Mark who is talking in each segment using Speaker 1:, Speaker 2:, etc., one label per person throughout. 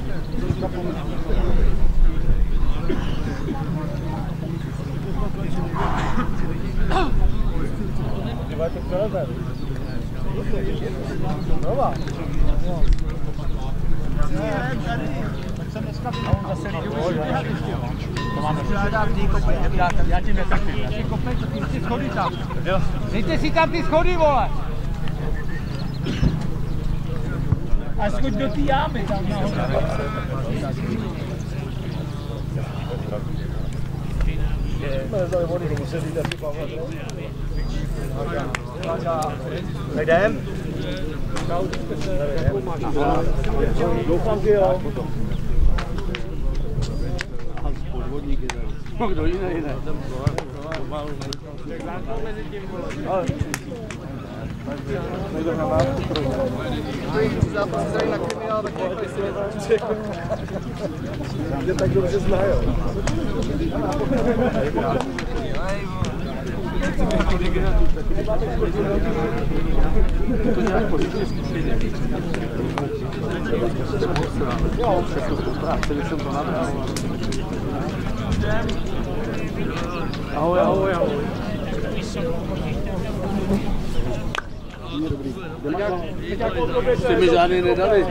Speaker 1: Já tím netrpím. Ty schody tam. Dejte si tam ty schody, vole. A skoč do té jámy tam nahoře.
Speaker 2: Nejdem? Doufám, že jo. Podvodníky tady. No kdo jiný ne? Nejde na vás poprvé. Zápas tady na kriminál, tak nejde si mě tak dobře znají. To nějak pozitivně zkušeně. Jo, všechno v práci, když jsem to nabral. Ahoj, ahoj, ahoj. Jste mi žádný nedali.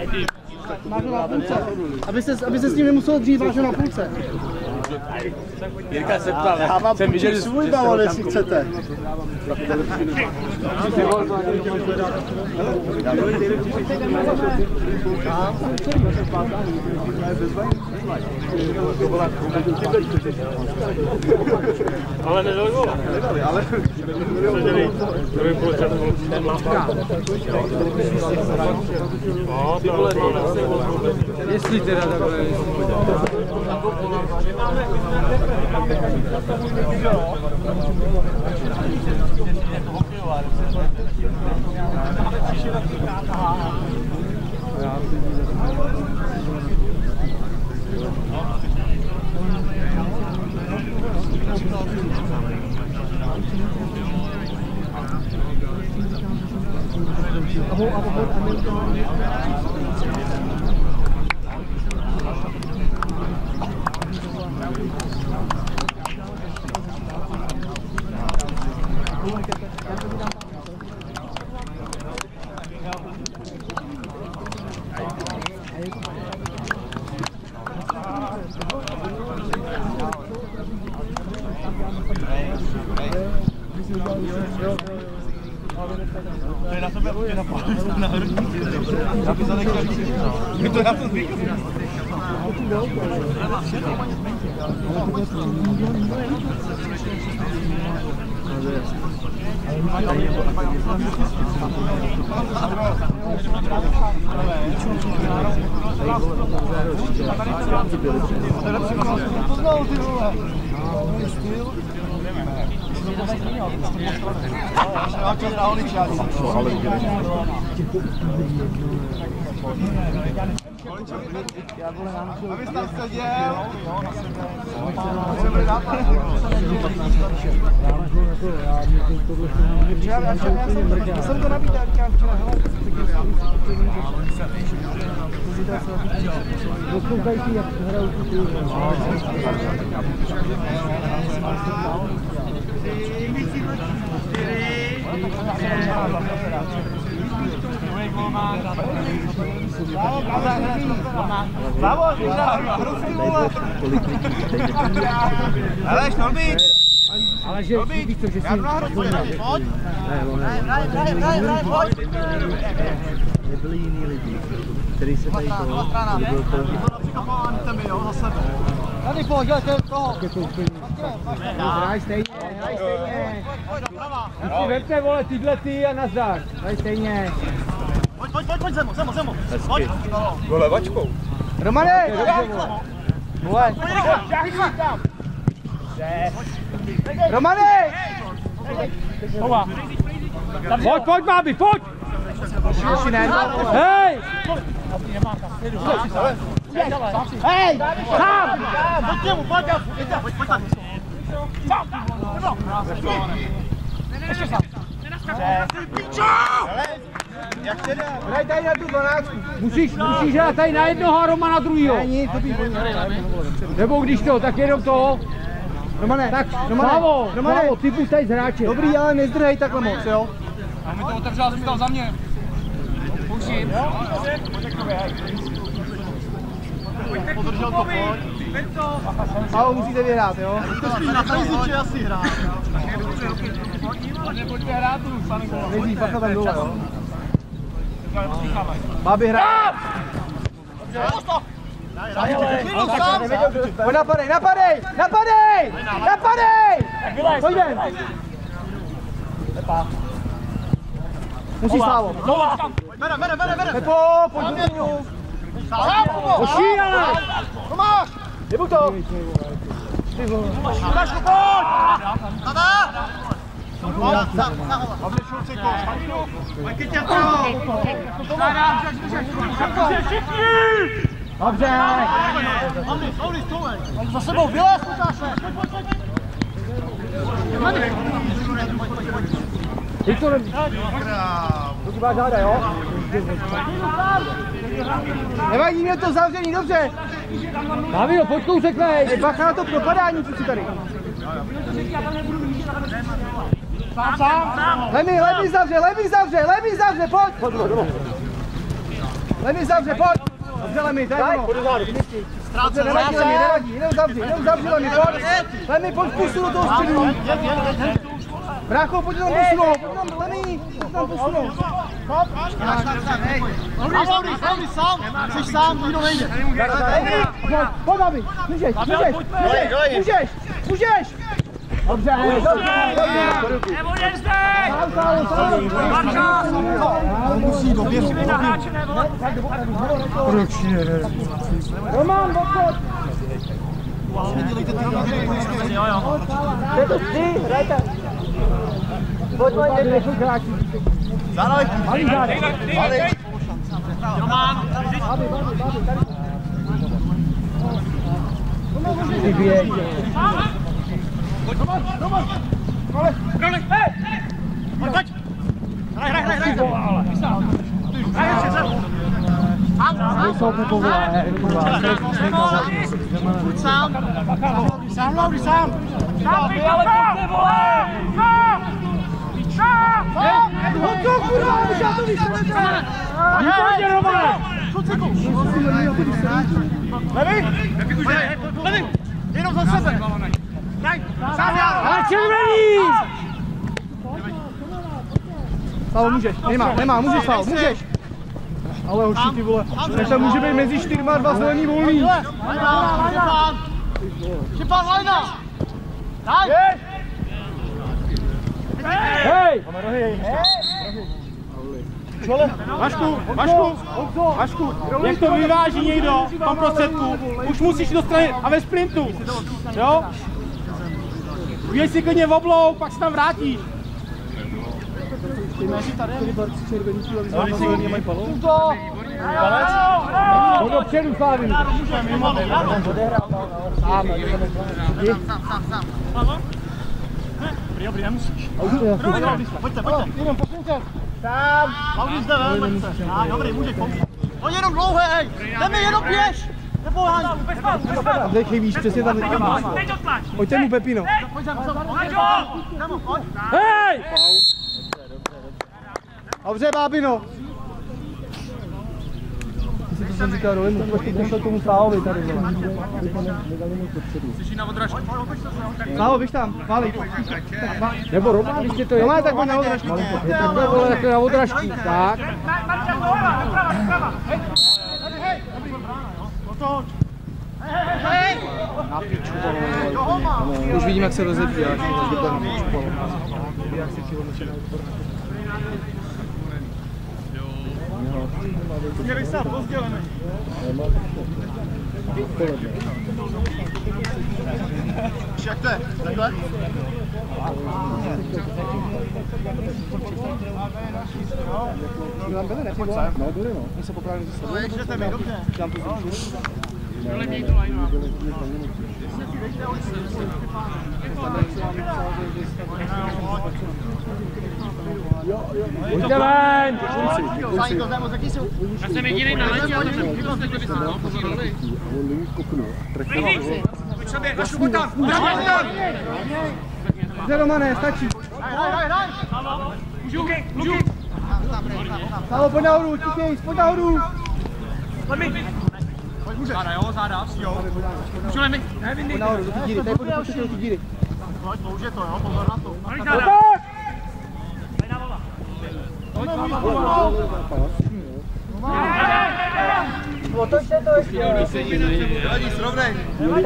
Speaker 3: Aby se s ním nemusel dřít vážně na půlce.
Speaker 2: Jirka se ptal,
Speaker 3: já mám svůj balon, jestli chcete.
Speaker 2: Ale nedali gól. Ale
Speaker 1: Jestli teda takhle.
Speaker 2: To je na tebe hodně na hrudní. Já bych zadek my to na to zvykli. Aby jsi tam seděl, já jsem to nabídal, říkám včera, hele,
Speaker 3: Poslouchají si, jak hrajou tu
Speaker 2: Bravo, hrozný vole! Hele, Šnorby!
Speaker 3: Ale že víš to, že si...
Speaker 2: Pojď!
Speaker 3: Nebyli jiní lidi, kteří se tady toho...
Speaker 1: Tady pojď, dělejte toho.
Speaker 3: Hraj stejně, hraj stejně.
Speaker 1: Už si vemte, vole, tyhle ty a nazdar. Hraj stejně.
Speaker 2: Pojď, Zemo. Pojď. Do levačkou.
Speaker 1: Romane! Vole. Romane! Pojď, bábi, pojď! Hej! Hej! Sám!
Speaker 2: Pojď k němu, pojď tam! Ještě sám! Ty pičo! Hraj tady na tu 12.
Speaker 3: Musíš hrát tady na jednoho a Roma na druhýho.
Speaker 2: Není, to by
Speaker 3: Nebo když to, tak jenom to.
Speaker 2: Romane,
Speaker 3: Tak,
Speaker 2: Romane,
Speaker 3: Slavo, ty buď tady s hráčem.
Speaker 2: Dobrý, ale nezdrhej takhle moc, jo?
Speaker 1: A mi to otevřela, zůstal za mě. Pouštím.
Speaker 2: Podržel to, pojď. Ale musíte vyhrát, jo? To spíš na fejziče asi hrát.
Speaker 1: Pojďte hrát tu, pane Golo.
Speaker 2: Nejdřív bacha tam dole, jo? Báby hrát! Pojď napadej! Pojď ven! Musí Slávo. Bere! Pepo, pojď do týmu.
Speaker 3: Hoší, ale!
Speaker 2: Tomáš! Nebuď to! Tomášku, pojď! Tada!
Speaker 3: Dobře!
Speaker 2: Za sebou, vylez, Lukáše!
Speaker 3: Viktor, to ti máš záda, jo?
Speaker 2: Nevadí mě to zavřený, dobře!
Speaker 3: Davino, pojď kousekvej!
Speaker 2: Ej, bacha na to propadání, co si tady? Lemi zavře, pojď! Lemi zavře, pojď! Dobře, Lemi, to je ono. Dobře, nevadí, jenom zavři, Lemi, pojď! Lemi, pojď pustu do toho středu! Brácho, pojď tam posunout, Lemi, pojď tam posunout! Lauri, sám, jsi sám, nikdo nejde.
Speaker 3: Pojď, David, můžeš! Dobře,
Speaker 1: Nebudeš zde!
Speaker 2: Musí doběhnout.
Speaker 3: proč ne? Roman, odchod!
Speaker 2: Dělejte ty nohy.
Speaker 3: To ty, hrajte! Pojď, neběžuj hráči.
Speaker 2: Záraj.
Speaker 3: Malý zádek.
Speaker 1: Roman!
Speaker 3: Ty běž.
Speaker 1: Pojď! Hraj!
Speaker 3: Nejsou povolé.
Speaker 2: Sám, Lauri, sám. Hoď to, kurva, už já to vysvětlím.
Speaker 3: Výborně, Romane!
Speaker 2: Levý, jenom za sebe.
Speaker 3: Ale červený!
Speaker 2: Slavo, můžeš, nemá, můžeš, Slavo, můžeš. Ale hoši, ty vole, než tam může být mezi 4 a 2 zelený volný. Štěpán, lajna! Daj!
Speaker 3: Hej!
Speaker 4: Vašku, jak to vyváží někdo v tom prostředku, už musíš do strany a ve sprintu, jo? Udělej si klidně oblouk, pak se tam vrátíš.
Speaker 3: Pojď dopředu, Slávy.
Speaker 4: Dobrý, nemusíš.
Speaker 2: Pojďte, jenom posuňte. Tam, Lauri zde ven. Dobrý, můžeš pomoct. Pojď jenom dlouhé, hej, jdeme, jenom běž. Nepoháň. Kde chybíš, přesně tam teďka máš. Pojďte mu, Pepino.
Speaker 3: Hej!
Speaker 2: Dobře, Bábino. Ty si to jsem říkal Rolemu, počkej, pošle tomu Slávovi tady.
Speaker 1: Jsi na odražku.
Speaker 2: Slávo, běž tam, válej.
Speaker 3: Nebo Roman, když tě to je.
Speaker 2: Romane, tak pojď na odražku.
Speaker 3: Takhle vole, takhle na odražku. Tak.
Speaker 2: Na piču, už vidím, jak se rozebíjáš. Jak se kilometry na odpor. Měli se pozdělený. Jak to je? Takhle? Tam byli, ne? No, byli, no. My se poprávili ze sebou. No, ještě jdeme, dobře. Tam to zrušili. Pojď, pojď,
Speaker 1: Pojďte ven!
Speaker 5: Já jsem jedinej na letě, ale jsem vykonal, že by se nám posílali. Pojď sobě, Vašku, tam!
Speaker 1: Jde Romane, stačí.
Speaker 5: Můžu?
Speaker 1: Sávo, pojď nahoru, tíkej, pojď nahoru.
Speaker 5: Záda, jo, záda. Můžeme mi? Ne,
Speaker 1: Pojď nahoru, do ty díry, tady pojď do ty díry.
Speaker 2: Pojď, použij to, jo, pozor na to.
Speaker 1: Otočte to ještě.
Speaker 2: Nevadí, srovnej.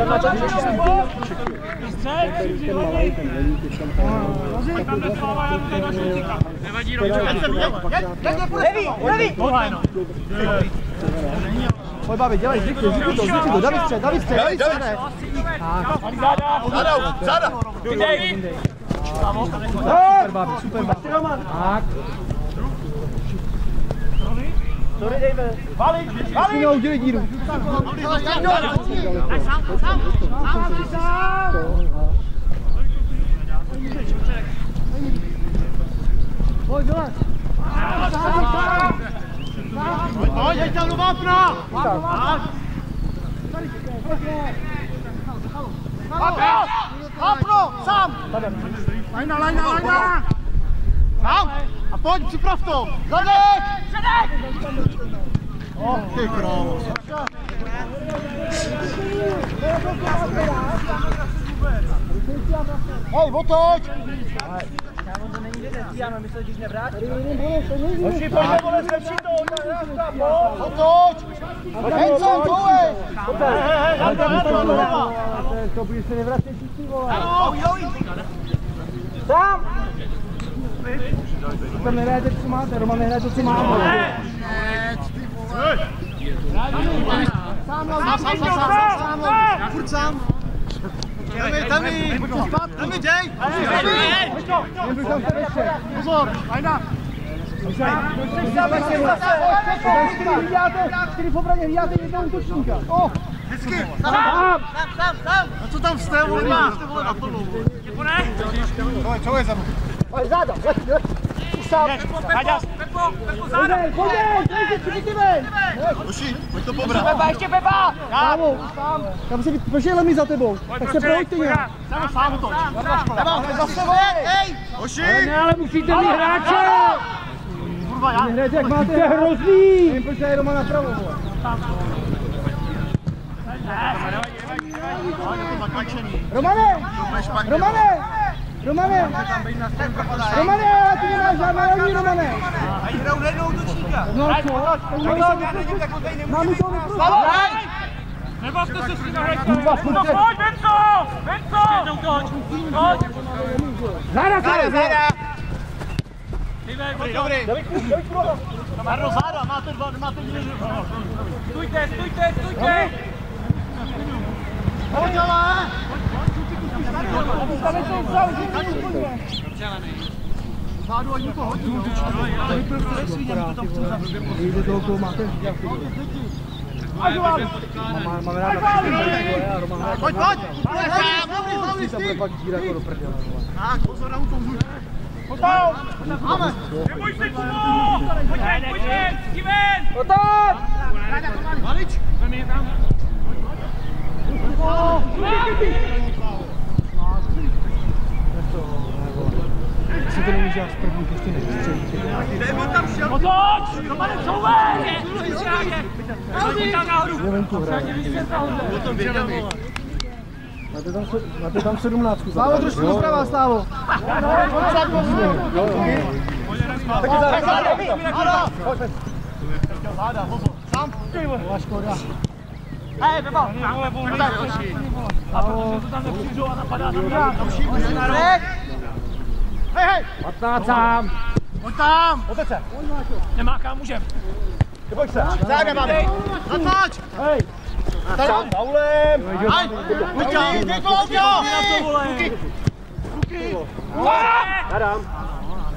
Speaker 5: Nevadí, Ročo.
Speaker 1: Neví! Pojď, babi, dělej, zvykni to, David střed.
Speaker 2: Záda!
Speaker 1: Super, babi, super, babi. Tak. Sorry, David. Valič! Udělej díru. Pojď, vylez.
Speaker 2: Pojď, jeď tam do vápna! Vápno, sám! Lajna! Sám! A pojď, připrav to! Zadek! Ty krávo. Hej, otoč! Hoši, pojďte, vole, zlepší to! Otoč! Henco, koule!
Speaker 1: To budeš se nevracet všichni, vole.
Speaker 2: Sám!
Speaker 1: Tam nehrajete, co máte, Roman nehraje to, co máte.
Speaker 2: Sám, furt sám. Tam mi děj! Pozor, ajna!
Speaker 1: Čtyři v obraně, hlídáte jednoho útočníka.
Speaker 2: Hezky! Sám! A co tam jste, vole, jste vole na plnou? Co je za mnou?
Speaker 1: Pojď záda, Sám!
Speaker 5: Pepo, záda!
Speaker 1: Pojď ven!
Speaker 2: Hoši, pojď to pobrat.
Speaker 1: Ještě Pepa! Tam se prošel mi za tebou, tak se projďte nějak.
Speaker 2: Sám to. Zase vole, hej! Hoši!
Speaker 1: Ne, ale musíte mít hráče!
Speaker 2: Kurva, já.
Speaker 1: Nehrajte, jak máte. To je hrozný! Nevím, proč je Roman napravo, vole. Romane, ale ty nemáš žádné levní, Romane!
Speaker 2: A hrajou na jednou útočníka.
Speaker 1: No co? Máme to vyprůst.
Speaker 5: Nebavte se s tím hrajte!
Speaker 1: Pojď,
Speaker 5: Venco! Pojď!
Speaker 1: Záda!
Speaker 2: Dobrý. Marno, záda, máte díry.
Speaker 5: Stůjte!
Speaker 2: Pojď, ale! Zádu ani to hodí, jo.
Speaker 1: Víte toho, koho máte? Máme ráda všechny.
Speaker 2: Pojď! Dobrý, styk! Tak, pozor na útok. Máme!
Speaker 5: Neboj se, Kubo! Pojďte! Steven!
Speaker 1: Otoč!
Speaker 2: Valič!
Speaker 5: Vem je tam.
Speaker 1: Si to nemůže až první, ještě nevystřelíte.
Speaker 2: Jdeme tam šel!
Speaker 5: Otoč! Romane, couvej! Pojď tam nahoru!
Speaker 1: Je venku hraje.
Speaker 2: Potom věděl, vole.
Speaker 1: Máte tam 17. Stávo, trošku doprava, Stávo.
Speaker 2: Taky záda! Záda, pozor. Sám?
Speaker 1: Škoda.
Speaker 2: Hej, Pepa! Hej!
Speaker 1: 15 sám.
Speaker 2: Pojď tam! Otoč se!
Speaker 5: Nemá kam, můžem.
Speaker 2: Neboj se! Záda máme! Natoč!
Speaker 1: Hej.
Speaker 2: Tady! Paulem! Hej! Pojď tam! Děkuji, Luky! Luky!
Speaker 1: Zadám.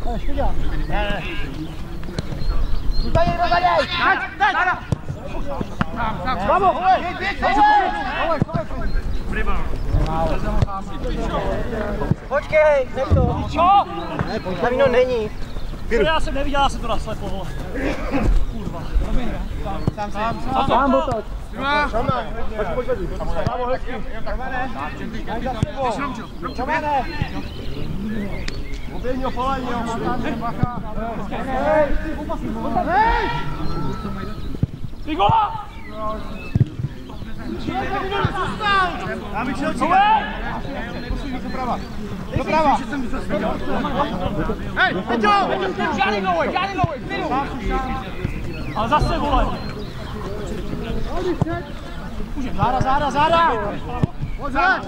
Speaker 2: Zůstaň někdo za něj! Teď! Bravo! Počkej, nech to.
Speaker 1: Čo?
Speaker 2: Tam jinou není.
Speaker 1: Já jsem neviděl, já jsem to naslepo, vole. Kurva.
Speaker 2: Sám otoč.
Speaker 5: Pojď. Bravo, hezky. Daj za sebou. Romane. Oběhni ho, polejni ho. Hej!
Speaker 1: Ty gola!
Speaker 5: Já bych šel doprava. Hej, pojď ho!
Speaker 1: Žádný novej, klidu! Ale zase, vole!
Speaker 2: Záda!
Speaker 5: Pojď, hned!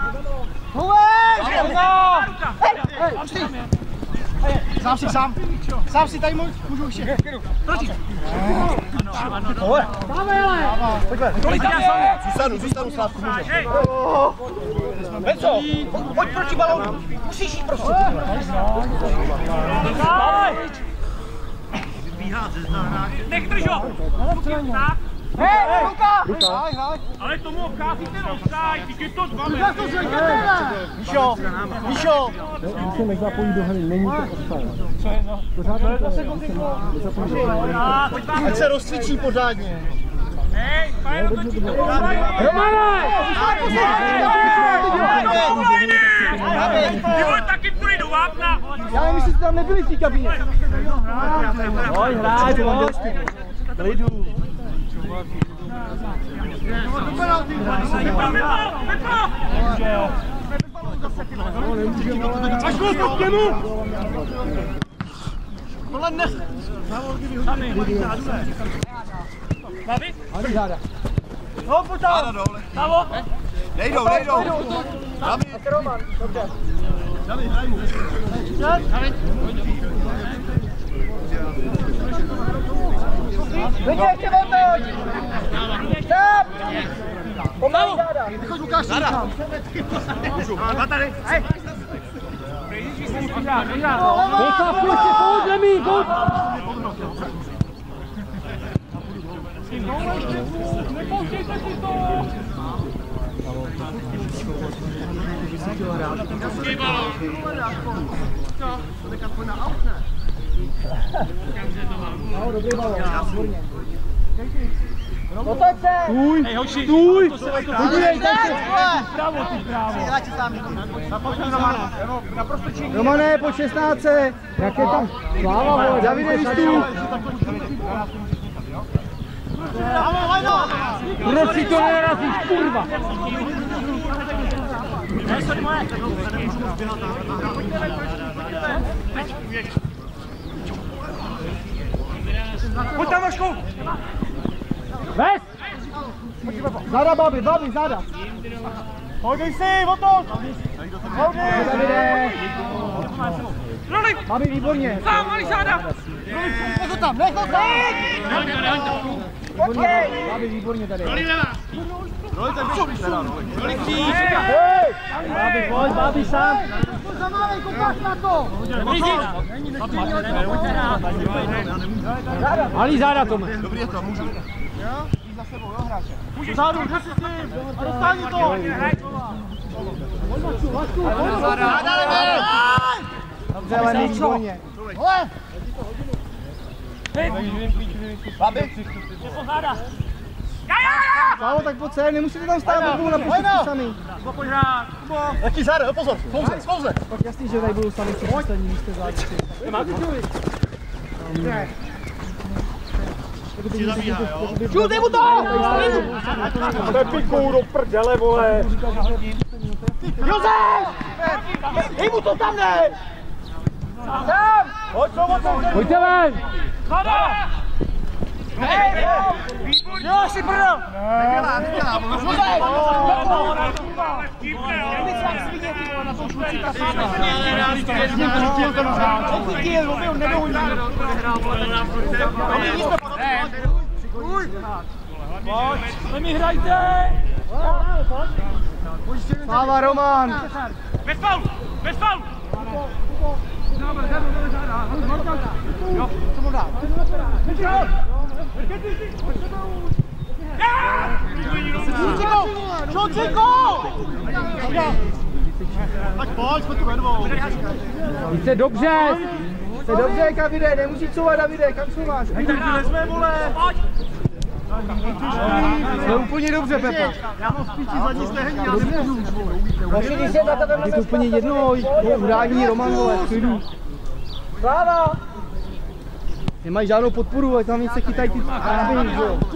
Speaker 5: Sám si, tady můžu ještě. Proti.
Speaker 2: Dáme, ale!
Speaker 5: Zůstanu, Slávku, můžeš.
Speaker 2: Veco, pojď proti balónu. Musíš jít prostě.
Speaker 1: Nech držo! Tak.
Speaker 2: Hej, ruka!
Speaker 1: Ale tomu obchází ten offside, ty to zbavil.
Speaker 2: Míšo!
Speaker 3: Musíme zapojit do hry, není to offside.
Speaker 1: Co je no?
Speaker 3: Pořádně to je.
Speaker 5: Ať se rozcvičí pořádně.
Speaker 1: Hej,
Speaker 2: Romane!
Speaker 1: Ty vole, taky půjde do vápna.
Speaker 2: Já nevím, jestli jste tam nebyli v té kabině. Pojď, hraj, pojď. Klidu.
Speaker 1: Až gol pod těmu!
Speaker 5: Tohle nech.
Speaker 1: Babi?
Speaker 2: Ani záda.
Speaker 5: No, pojď tam.
Speaker 1: Davo?
Speaker 5: Nejdou. David.
Speaker 2: Roman, dobře.
Speaker 5: David, hraj mu.
Speaker 2: Vidí, ještě otoč! Stop! Pomalu záda.
Speaker 5: Vychoď, Lukáš. Můžu. Tady. Hej.
Speaker 2: Posávku ještě pojď, Lemí, pojď!
Speaker 1: Nepouštějte si to!
Speaker 2: Otoč se!
Speaker 1: Hej, hoši!
Speaker 2: Stůj!
Speaker 1: Podívej, právo, ty právo!
Speaker 2: Romane, po 16. Jak je tam? Sláva, vole, Davide, vystup! Proč si to nerazíš, kurva?
Speaker 1: Pojď tam, Vašku!
Speaker 2: Ves! Záda, babi, záda!
Speaker 5: Houdej si, otoč. Houdej.
Speaker 2: Davide!
Speaker 1: Roli!
Speaker 2: Babi, výborně!
Speaker 1: Sám, malý záda!
Speaker 5: Nech ho tam, nech ho tam.
Speaker 2: Počkej! Babi, výborně tady.
Speaker 5: Roli, ten vyšší teda, Roli.
Speaker 2: Hej! Babi, pojď, babi, sám!
Speaker 5: Zamávej, koukáš na to.
Speaker 2: Malý záda, Tome.
Speaker 5: Dobrý je to, můžu. Jo? Jít za sebou, jo, hráče. Zádu, jde si s tím. A dostání to. Záda, jdeme.
Speaker 2: Dobře, Lemí, výborně.
Speaker 5: Hele. Babi.
Speaker 2: Zálo, tak pojď sem, nemusíte tam stát, budou napustit sami.
Speaker 5: Jaký záda, pozor, sklouze.
Speaker 2: Tak jasný, že tady budou sami přečíslení, místě zády.
Speaker 5: Šutej mu to!
Speaker 2: Pepikou do prdele, vole!
Speaker 5: Josef! Dej mu to tam, ne! Tam!
Speaker 2: Pojďte ven!
Speaker 5: Hej! Jo, si prdel! Nedělá, Josef!
Speaker 1: Lemí, hrajte!
Speaker 2: Sláva, Roman!
Speaker 1: Bez faulu! Bez faulu! Jo, co mu dá?
Speaker 2: Tak pojď, jsme tu ve dvou.
Speaker 1: Jste dobře, Davide, nemusíš couvat, Davide, kam couváš?
Speaker 2: Vezme, vole.
Speaker 1: Jsme úplně dobře, Pepa.
Speaker 2: Já mám v píči zadní stehní, já si můžu už, vole.
Speaker 1: Je to úplně jedno, udání Roman, vole, v klidu. Sláva! Nemají žádnou podporu, ale tam se chytají ty právě, že jo?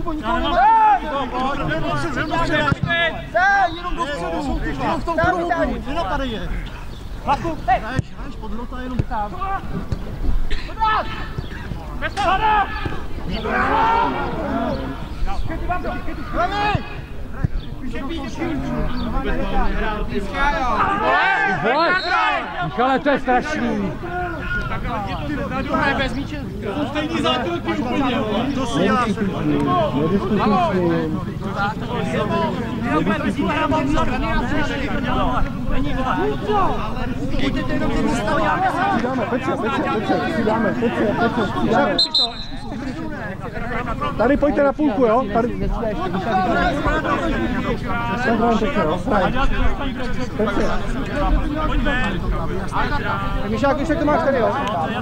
Speaker 2: Jenom dopředu, jenom v tom kruhu, nenapadej je. Jdeš pod hrota, jenom tam.
Speaker 1: Michale, to je strašný.
Speaker 4: Stejný zákroky úplně.
Speaker 2: To si já.
Speaker 1: Tady pojďte na půlku, jo? Tady. Míšák, když to máš tady, jo?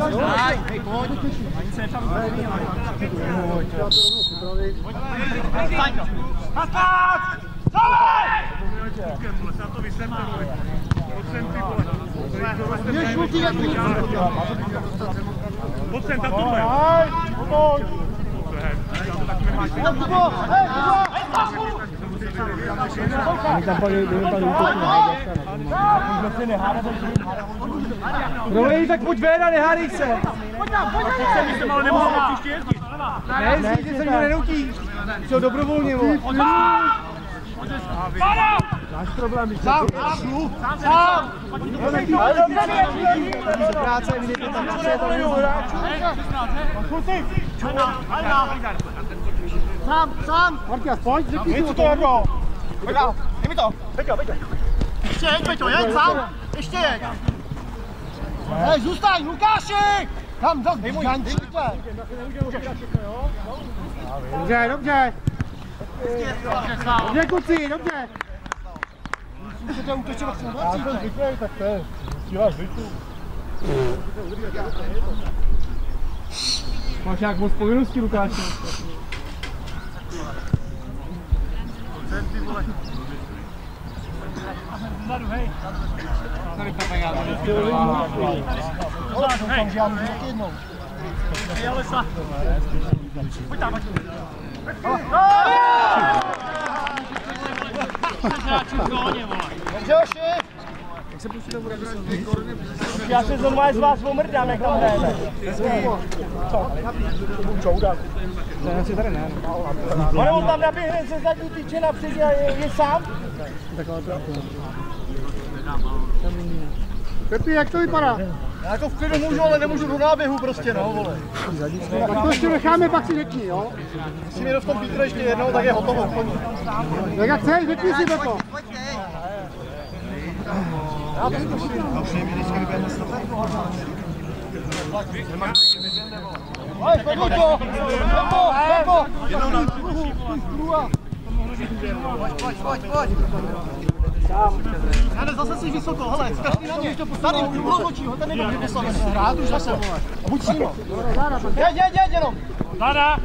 Speaker 1: Provej, tak pojď ven a nehádej se. Ne, zvíte se mě nenutí. Jsou dobrovolně, vole. Máš problém, když sám. Do práce, vidíte tam, co je to hráčů.
Speaker 2: Sám.
Speaker 1: Martias, pojď, řekni si to.
Speaker 2: Dej mi to. Ještě jeď, Peťo, jeď sám. Ještě jeď. Hej, zůstaň, Lukáši. Tam, gančíte.
Speaker 1: Dobře, dobře. Dobře, kuci, dobře.
Speaker 2: Můžete útočovat na 20.
Speaker 3: Tak to je. Síla zvyku.
Speaker 1: Máš nějak moc povinností, Lukáši. Tady Pepa, já
Speaker 2: doufám, že já můžu taky jednou. Pojď tam, pojď.
Speaker 1: Já se normálně z vás omrdám, jak tam hrajeme. To je tady ne. On tam naběhne se zadní tyče napřed a je sám.
Speaker 2: Pepi, jak to vypadá? Já jako v klidu můžu, ale nemůžu do náběhu prostě, no, vole.
Speaker 1: Tak to ještě necháme, pak si řekni, jo?
Speaker 2: Jestli mi do v tom Pítr ještě jednou, tak je hotovo.
Speaker 1: Tak jak chceš, řekni si, Pepo.
Speaker 2: Hej, pojď to! Pepo! Jane, zase jsi vysoko, hele, každý na něj, tady, ulovočí ho, ten nejde vyslavený. Rád už zase, a buď s ním. Jeď, jenom.
Speaker 4: Záda!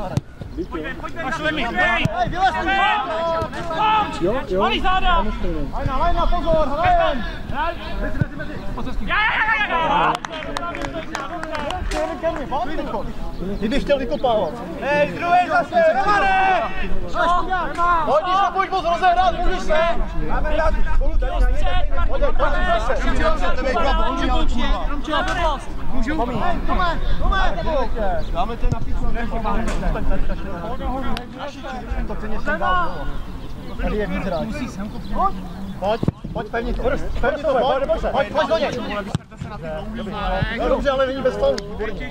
Speaker 2: Hej, vylez tu!
Speaker 1: Jo.
Speaker 4: Malý záda!
Speaker 2: Lajna, pozor, hrajem! Kdyby chtěl vykopávat.
Speaker 1: Hej, druhý zase, Romane!
Speaker 2: Pojď, když ho pojď moc rozehrát, můžeš se!
Speaker 1: Máme hrát spolu tady na něj.
Speaker 2: Pojď zase! Můžu? Tome! Dáme tě na pícu. To klidně sem dál. Tady je víc hráč. Pojď, pevni to. Pojď do něj. Dobře, ale není bez faulu.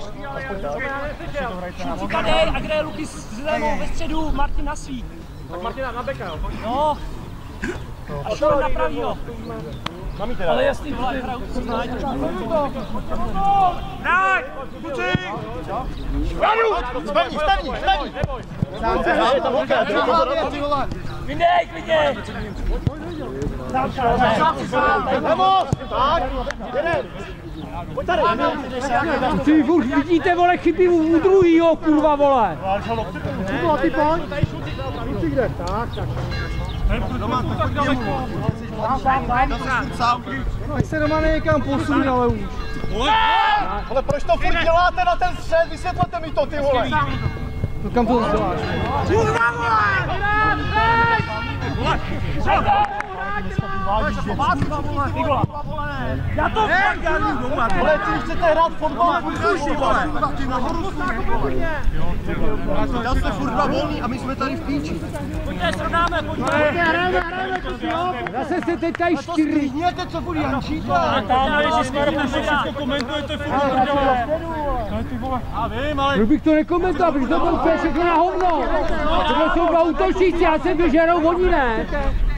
Speaker 6: Říkadej, a kde je Luky s levou ve středu, Martin na svý.
Speaker 4: Tak Martina na beka, jo?
Speaker 6: No. A Šimon na pravýho. Ale jasný, vole, hraju.
Speaker 5: Hraj! Kluci! Spevni!
Speaker 6: Vyndej, klidně!
Speaker 5: Lemos! Tak! Jeden! Pojď tady!
Speaker 1: Ty už vidíte, vole, chyby u druhýho, kurva, vole.
Speaker 5: Ty pojď! Kluci kde? Tak.
Speaker 1: Tak se doma někam posuň, ale už.
Speaker 5: Ale proč to furt děláte na ten střed? Vysvětlete mi to, ty vole!
Speaker 1: No kam to děláš?
Speaker 5: Kurva, vole!
Speaker 6: Já to fakt dělám doma.
Speaker 5: Ale ty chcete hrát fotbal, ty vole! Já jste furt dva volný a my jsme tady v píči.
Speaker 6: Pojďte, srovnáme, pojďte.
Speaker 1: Zase se teďka i štyri.
Speaker 5: Stříhněte, co bude Jančík,
Speaker 6: Tam, ježišmarja, proč to všechno komentujete, furt
Speaker 1: No bych to nekomentoval, protože to bylo úplně všechno na hovno. Tohle jsou dva útočníci, já jsem to žerou, oni ne.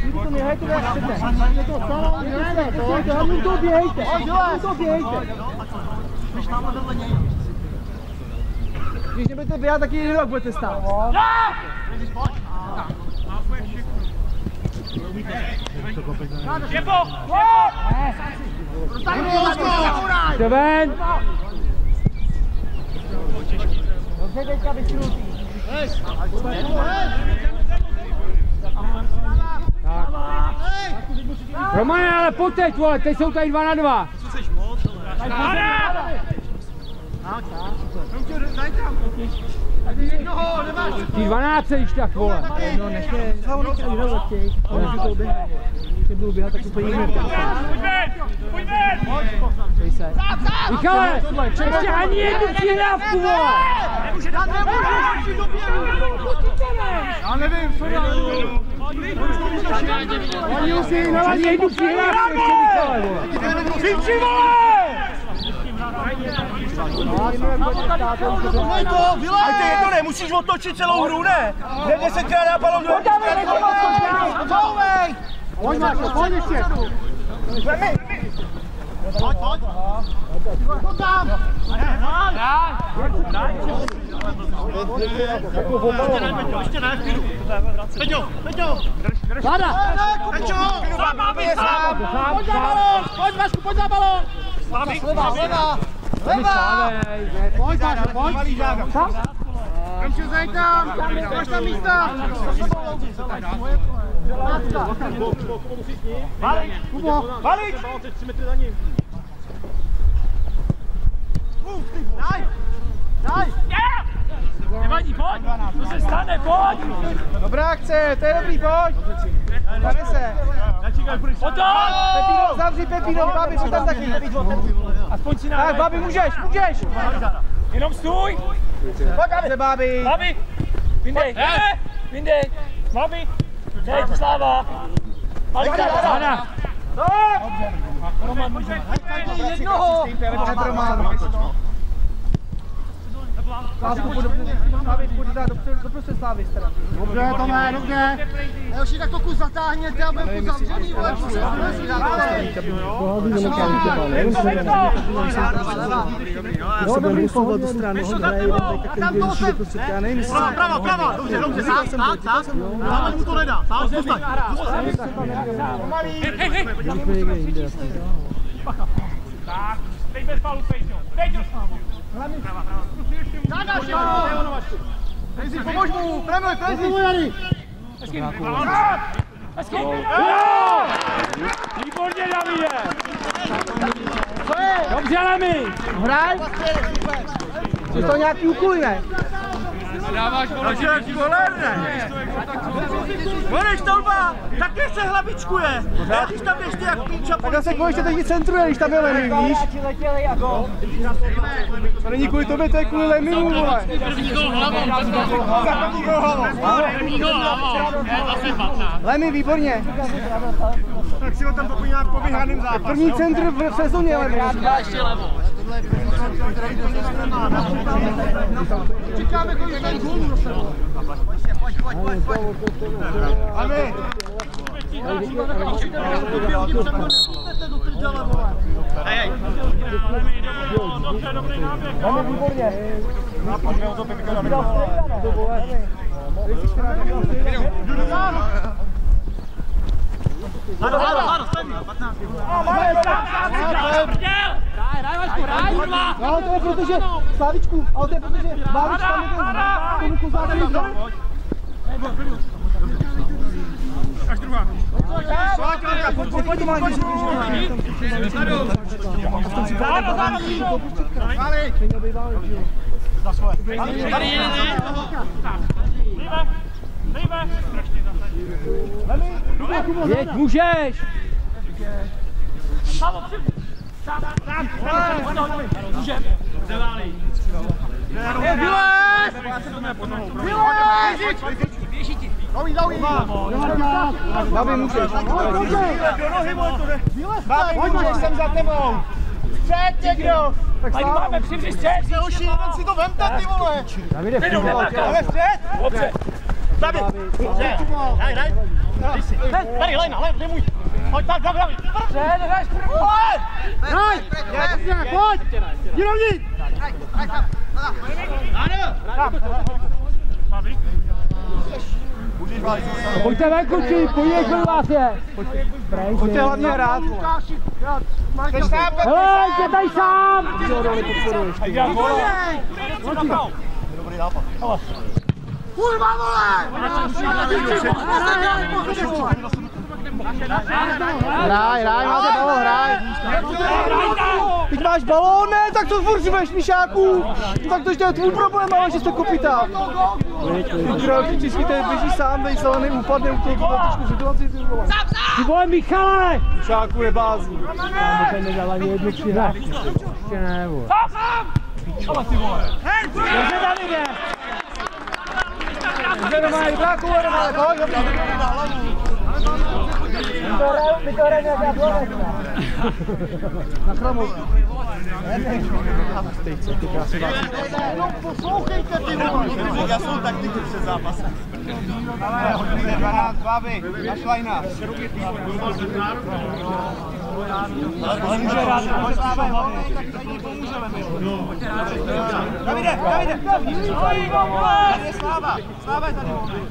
Speaker 1: Když nebudete běhat, tak jiný rok budete stát. Jde ven! Dobře, teďka vyškrutý. Romane, ale pojď teď, vole, teď jsou tady 2 na 2. Ty 12, když tak, vole. No nechně, závodník ani hrát těch. Oni to oběhají. Když nebudou běhat, tak úplně jiný. Pojď se. Michale, ještě ani jednu přihrávku, vole.
Speaker 5: Já nevím, co já nevím.
Speaker 1: Ani jednu přihrávku, ještě Michale, vole.
Speaker 5: Finči, vole! Ale ty jedno nemusíš otočit celou hru, ne? Ne 10krát na balon, 20krát. Zouvej! Pojď, Mášo, pojď ještě. Pojď, pojď. Pojď tam. Ještě ne, v klidu. Peťo.
Speaker 1: Vláda.
Speaker 5: Peťo. Sám má být sám. Pojď za balon. Pojď, Vašku, pojď za balon. Sleva.
Speaker 1: Pojď, Mášo, pojď.
Speaker 5: Kamču, zajď tam. Máš tam místa. Valič. Daj.
Speaker 6: Nevadí, pojď. To se stane, pojď.
Speaker 1: Dobrá akce, to je dobrý, pojď. Stane se.
Speaker 6: Potom.
Speaker 1: Pepino, zavři Pepino, Babi, pojď tam taky.
Speaker 6: Aspoň si
Speaker 1: Tak, Babi, můžeš.
Speaker 6: Jenom stůj.
Speaker 1: Pojď, Babi.
Speaker 6: Babi. Vyndej. Babi. Teď, Sláva. Vláda. Roman, může.
Speaker 1: Jednoho. Roman. Slávku doprostřed Slávy, teda.
Speaker 5: Dobře, Tome, dobře. Joši, tak to kus zatáhněte a budeme uzavřený, vole. Prava, dobře, tak. Dáme mu to nedá, tak, zůstaň.
Speaker 6: Tak, teď bez faulu, Peťo.
Speaker 5: Prezi, pomož mu, premuj, Jany.
Speaker 6: Hezky.
Speaker 4: Výborně, Davide!
Speaker 1: Co je?
Speaker 4: Dobře, Lemi!
Speaker 1: Hraj? Jsou to nějaký úkoly, ne?
Speaker 4: Dáváš vole,
Speaker 5: Voleš, Tolba, také se hlavičkuje. Já když tam ještě jak píča.
Speaker 1: Tak se ještě teď centruje, když tam je Lemi, víš? To není kvůli tobě, to je kvůli Lemimu, vole. Lemi, výborně.
Speaker 5: Tak si ho tam nějak po vyhraným zápasu.
Speaker 1: První centr v sezóně, Lemi.
Speaker 6: Ještě levo.
Speaker 2: Čekáme, kolik tady gólů do sebe. Pojď. A my.
Speaker 6: Hej. Dobrý náběh.
Speaker 2: Máme výborně.
Speaker 3: Pojďme o to Pipika na minimum.
Speaker 1: Ale to je protože, Slavičku, ale to je protože Vávička mi tomu kuzáte vzal.
Speaker 3: Až druhá.
Speaker 1: Pojď to má, když
Speaker 6: Tady je, ne?
Speaker 1: Jeď, můžeš! Babi, můžeš.
Speaker 2: Pojď, jsem za tebou. Před někdo.
Speaker 6: Tady máme přivři střed.
Speaker 2: Hoši, jeden si to vemte, ty vole.
Speaker 1: Davide,
Speaker 2: Ale střed.
Speaker 6: Dobře.
Speaker 2: David. Daj. Tady, lejna, nemůj. Pojď, tak, David.
Speaker 6: Střed, hraješ první.
Speaker 2: Pojď. Jenom nic.
Speaker 1: Pojďte ven, kluci, pojďte, kdo vás je. Pojďte hlavně hrát. Hele, jde tady sám.
Speaker 2: Dobrý nápad. Kurva, vole!
Speaker 1: Hraj, máte balón, hraj. Teď máš balón, ne, tak to furt řveš, Mišáku. Tak to ještě je tvůj problém, ale že jste kopita. Ty tady běží sám, vej se, ale neupadne u toho trošku situaci. Ty vole, Michale! Mišáku je bázní. Tam ten nedal ani jednu přihrášku. Ještě ne, vole.
Speaker 6: Sám! Ale ty vole!
Speaker 1: Dobře, Davide! Dobře, doma, Ibráku, doma, pojď, dobře. My to hrajeme jak jablonec, ne? Na chromu. Stejce, ty krásy vás.
Speaker 2: No poslouchejte, ty vole. Já jsou taktiky před zápasem. 12, babi, až lajna. Ale může hrát, Davide! Tady je Sláva! Sláva je tady!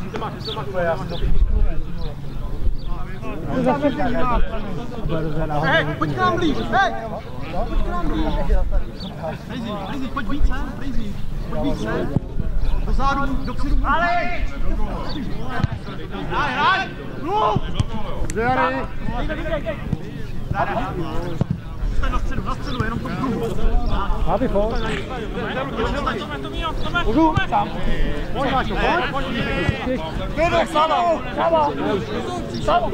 Speaker 2: Hej, pojď k nám blíž! Hej! Pojď k nám blíž! Rejzi, pojď víc, Rejzi! Pojď víc, dozadu, dopředu! Hraj! Hraj! Hraj! Na středu, jenom to vzduchu.
Speaker 1: Háby, pojď. Můžu? Sám. Pojď, Mášo, pojď.
Speaker 2: Jdu, Slavo! Slavo!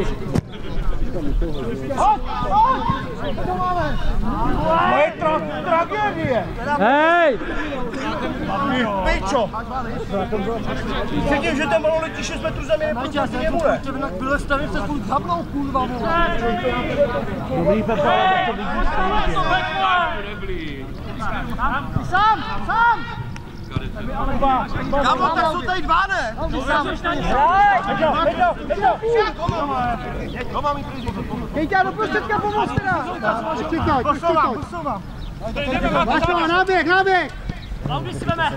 Speaker 2: Pojď, to máme! Moje tragédie!
Speaker 1: Hej!
Speaker 2: Pičo! Řekněm, že ten balon letí 6 metrů země, neproti asi nebule. Byle stavě se svůj zablou, kurva, vole.
Speaker 1: Dobrý, Pepa, tak to vidíš.
Speaker 2: Sám! Kámo, tak jsou tady dva, ne?
Speaker 1: Kejťa, do prostředka pomoz teda!
Speaker 2: Posouvám!
Speaker 1: Vašo, náběh!
Speaker 6: Laudi si veme!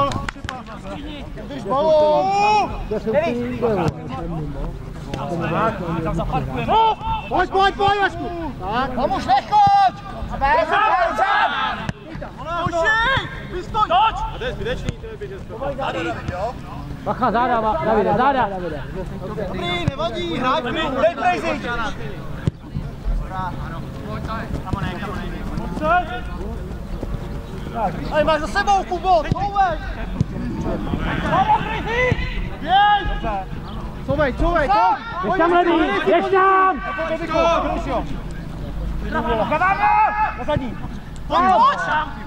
Speaker 2: Drž balón!
Speaker 6: Tam zaparkujeme.
Speaker 1: Pojď, Vašku!
Speaker 2: Tam už nechoď! Sám! Uši! Vystoj!
Speaker 6: Toč!
Speaker 3: A to je zbytečný, to je běžet.
Speaker 1: Bacha, záda, Davide.
Speaker 2: Dobrý, nevadí, hraj! Dej Prejzi! Ale máš za sebou, Kubo! Couvej!
Speaker 1: Couvej, Běž tam, Ledy! Běž tam!
Speaker 2: Na zadní! Pojď!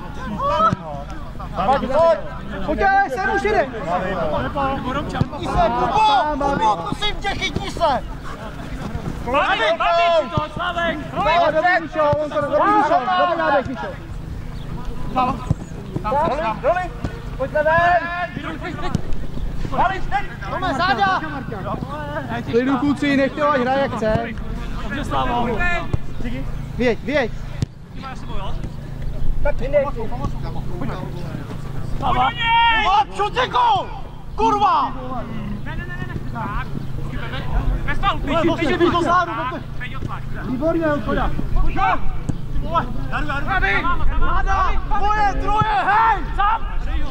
Speaker 1: Pojď, se už jde!
Speaker 2: Chytni se, Kubo, prosím tě, chytni se!
Speaker 6: Babi si to, Slavek!
Speaker 1: Dobrý, Míšo, dobrý náběh, Míšo.
Speaker 5: Roli! Pojďte ven! Vali, teď!
Speaker 2: Tome, záda!
Speaker 1: Klidu kluci, nechte ho, ať hraje jak chce.
Speaker 6: Dobře, Slavo.
Speaker 1: Věď.
Speaker 5: Tak vynej!
Speaker 6: Slava.
Speaker 5: Šuciku! Kurva!
Speaker 2: Pojď do zádu,
Speaker 1: Výborně, Okoda.
Speaker 5: Moje, troje, hej!
Speaker 6: Sám.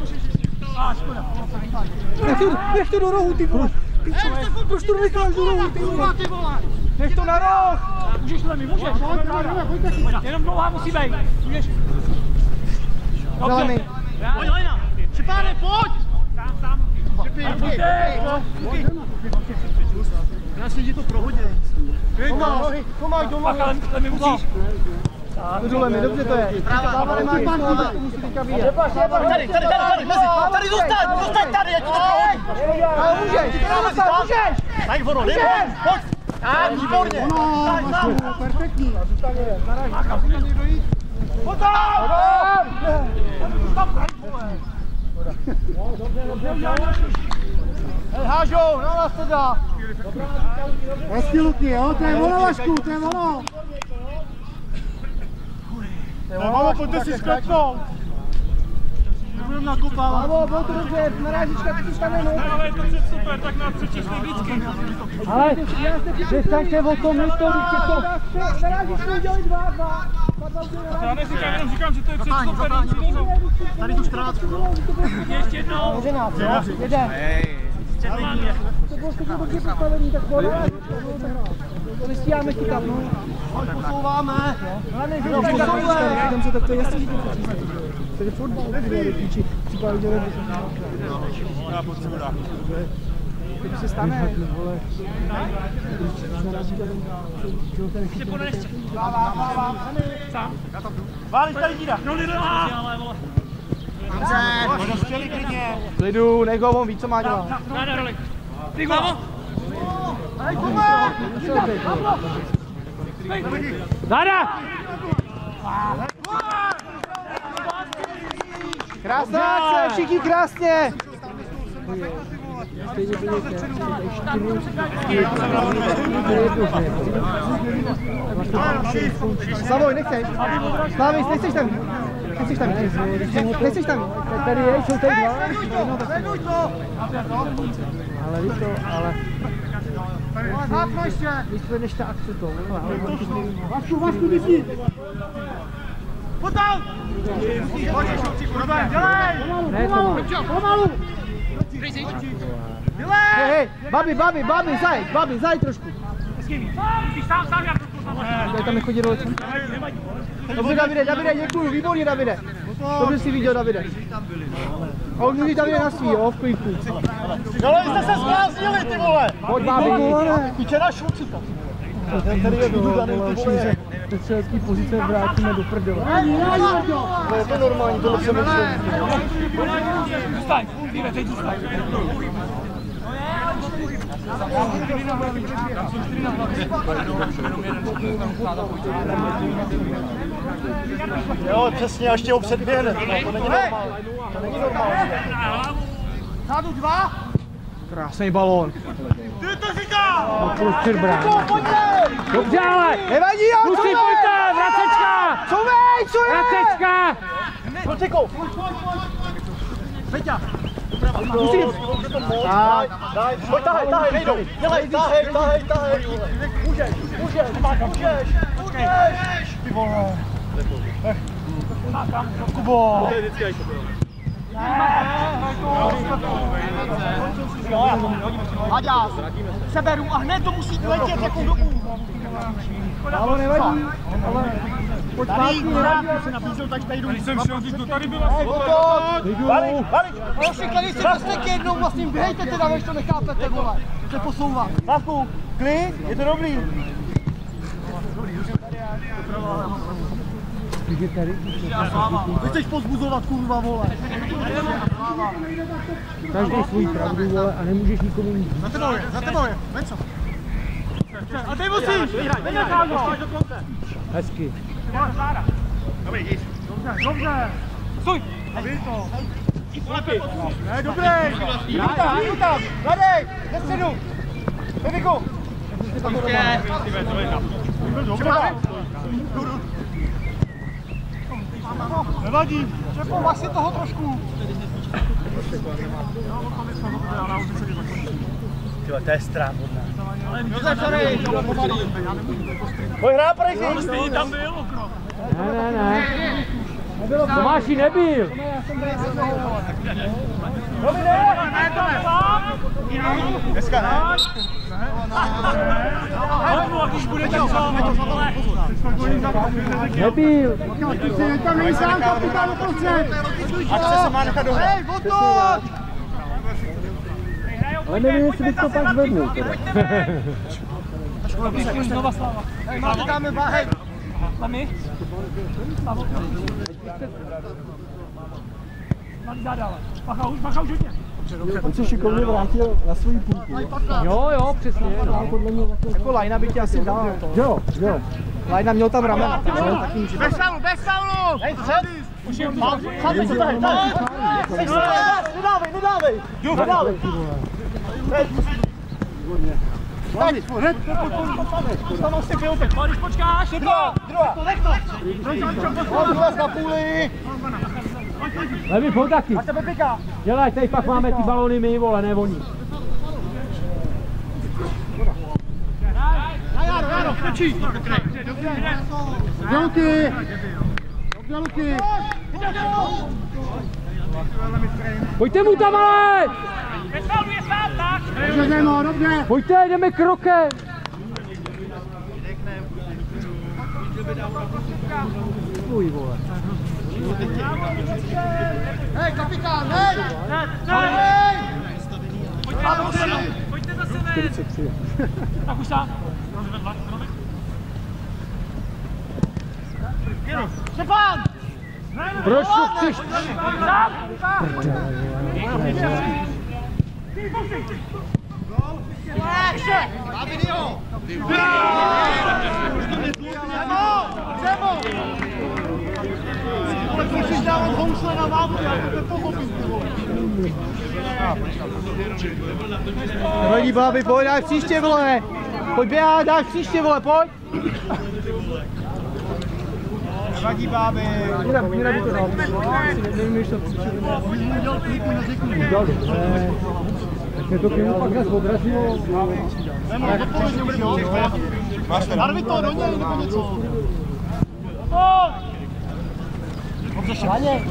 Speaker 1: Nech to do rohu, ty vole. Proč to necháš do rohu, ty vole? Nech to na roh.
Speaker 6: Můžeš, Lemi, můžeš. Jenom dlouhá musí být. Můžeš.
Speaker 1: Dobře.
Speaker 5: Pojď, Lena! Šepáne, pojď!
Speaker 6: Sám.
Speaker 5: Krásně ti to prohodí.
Speaker 2: Komaj, doma.
Speaker 6: Pak, ale Lemi musíš.
Speaker 1: Jdu Lemi, dobře to je. Záva nemá nic toho, tak to musí teďka vyjet.
Speaker 5: Tady zůstaň tady, jak ti to prohodí.
Speaker 1: Ale můžeš, můžeš.
Speaker 5: Tak, Voro, neboj, pojď. Tak, výborně.
Speaker 1: Perfektní.
Speaker 5: Pojď tam!
Speaker 2: Hej, hážou, na vás to dá.
Speaker 1: Hezky, Luky, jo, to je ono, Vašku, to je ono.
Speaker 5: Mamo, pojďte si sklepnout. Nebudem nakopávat.
Speaker 1: Bravo, bylo to dobře, narážička, ty si stane, no.
Speaker 6: Ale je to super, tak nás přečísli vždycky.
Speaker 1: Ale přestaňte o tom, než to vždycky to. Narážičku udělali 2-2.
Speaker 6: Já neříkám, jenom říkám, že to je před super.
Speaker 5: Tady tu 14.
Speaker 6: Ještě jednou.
Speaker 1: 11, jo? Jeden. To bylo všechno dobře postavený, tak bylo to nestíháme chytat, no.
Speaker 5: Pojď, posouváme.
Speaker 1: Tam se tak to je jasný, že to přečísne. To je fotbal, do píči, případě dělat. Teď se stane, vole.
Speaker 6: Ještě podej ještě. Sám.
Speaker 5: Váliš tady díra.
Speaker 6: No, lidová.
Speaker 5: Rozčeli klidně.
Speaker 1: Klidu, nech ho, on ví, co má dělat.
Speaker 6: Na roli. Ty Slavo.
Speaker 1: Záda! Krásná akce, všichni krásně! Slavoj, nechceš? Slavis, nechceš tam? Nechceš tam? Tady je, jsou tady dva. Ale víš to, ale... Víš to, než ta akce to. Vašku, vysí!
Speaker 5: Pojď tam!
Speaker 1: Ne, to má. Pomalu! Hej, babi, zaj trošku.
Speaker 6: Sám, já trošku.
Speaker 1: Tady tam nechodí do lecu. Dobře, Davide, děkuju, výborně, Davide. Dobře jsi viděl, Davide. A už můžeš Davide na svý, jo, v kliku.
Speaker 5: Ale jste se zbláznili, ty vole!
Speaker 1: Pojď, babi, vole.
Speaker 5: Včera šucika.
Speaker 1: Tady je vydudaný, že do střelecký pozice vrátíme do prdele. To je normální, tohle se myslí.
Speaker 6: Zůstaň, Díme, teď zůstaň.
Speaker 5: Jo, přesně, až tě ho předběhne. To není normální. To není normální.
Speaker 2: Zádu 2.
Speaker 1: Krásný balón.
Speaker 5: Ty to říká!
Speaker 1: Prostřed brány. Dobře, ale! Nevadí, jo, musí pojďte, vracečka! Co je? Vracečka!
Speaker 5: Kluciku! Peťa!
Speaker 1: Musí!
Speaker 5: Daj, pojď, tahej, nejdou! Dělej, tahej! Můžeš! Ty vole! Kubo! Aďa, seberu a hned to musí letět jako dobu.
Speaker 1: Ale nevadí, ale pojď zpátky, nevadí.
Speaker 5: Se nabízel, tak tady jdu.
Speaker 6: Jsem šel, to tady byla.
Speaker 5: Vali!
Speaker 2: Proši, tady si prostě jednou vlastně běhejte teda, než to nechápete, vole. Se posouvá.
Speaker 5: Lávku, klid, je to dobrý. Ty chceš pozbuzovat, kurva, vole.
Speaker 1: Každý svůj pravdu, vole, a nemůžeš nikomu nic.
Speaker 5: Za tebou je, Venco. A ty musíš, nenechám ho.
Speaker 1: Hezky.
Speaker 5: Dobrý, jdi. Dobře.
Speaker 6: Stoj!
Speaker 5: Ne, dobrý! Jdu tam! Mladej! Ze středu! Pepiku! Nevadí! Čepo, máš si toho trošku! Tyhle, to je strávhodné. Pojď hrát, Prejzi!
Speaker 6: Tam byl okrok.
Speaker 4: Ne. Tomáši nebyl.
Speaker 5: Dneska ne.
Speaker 6: Když bude něco,
Speaker 4: Nebyl.
Speaker 5: Tam není sám kapitán uprostřed. Akce se má nechat dohrát. Hej, otoč!
Speaker 4: Ale nevím, jestli bych to pak zvednul.
Speaker 6: Znova Slava.
Speaker 5: Hej, máte dáme váhej.
Speaker 6: Lemi. Malý zádále. Pacha už hodně.
Speaker 1: On se šikovně vrátil na svůj půlku.
Speaker 4: Jo, přesně.
Speaker 1: Jako Lajna by tě asi dal.
Speaker 4: Jo.
Speaker 1: Lajna měl tam ramena.
Speaker 5: Bez faulu! Hej, střed! Už je faul. Nedávej!
Speaker 6: Když počkáš, je to!
Speaker 5: Druhá na půli!
Speaker 4: Levi, pojď taky.
Speaker 5: A tebe pika!
Speaker 4: Dělaj, tady pak máme ty balony my, vole, ne oni.
Speaker 5: Jaro, točí! Dělky! Dělky!
Speaker 4: Pojďte mu tam, ale!
Speaker 6: Bezfauluje sám, tak!
Speaker 5: Dobře!
Speaker 4: Pojďte, jdeme krokem.
Speaker 1: Uj, vole.
Speaker 5: Hej, kapitán, hej!
Speaker 6: Pojďte zase ven! Tak už sám.
Speaker 5: Štěpán!
Speaker 4: Proč to chceš?
Speaker 5: Musíš dávat housle na váhu, já to nepochopím.
Speaker 1: Nevadí, báby, pojď, dáš příště, vole. Pojď běhat, dáš příště, vole, pojď.
Speaker 5: Nevadí, báby.
Speaker 1: Míra by to dal. Nevím, jestli to příště. Tak je to kým pak nás odrazilo.
Speaker 5: Narvi to do něj nebo něco. Dobře, Štěpáně.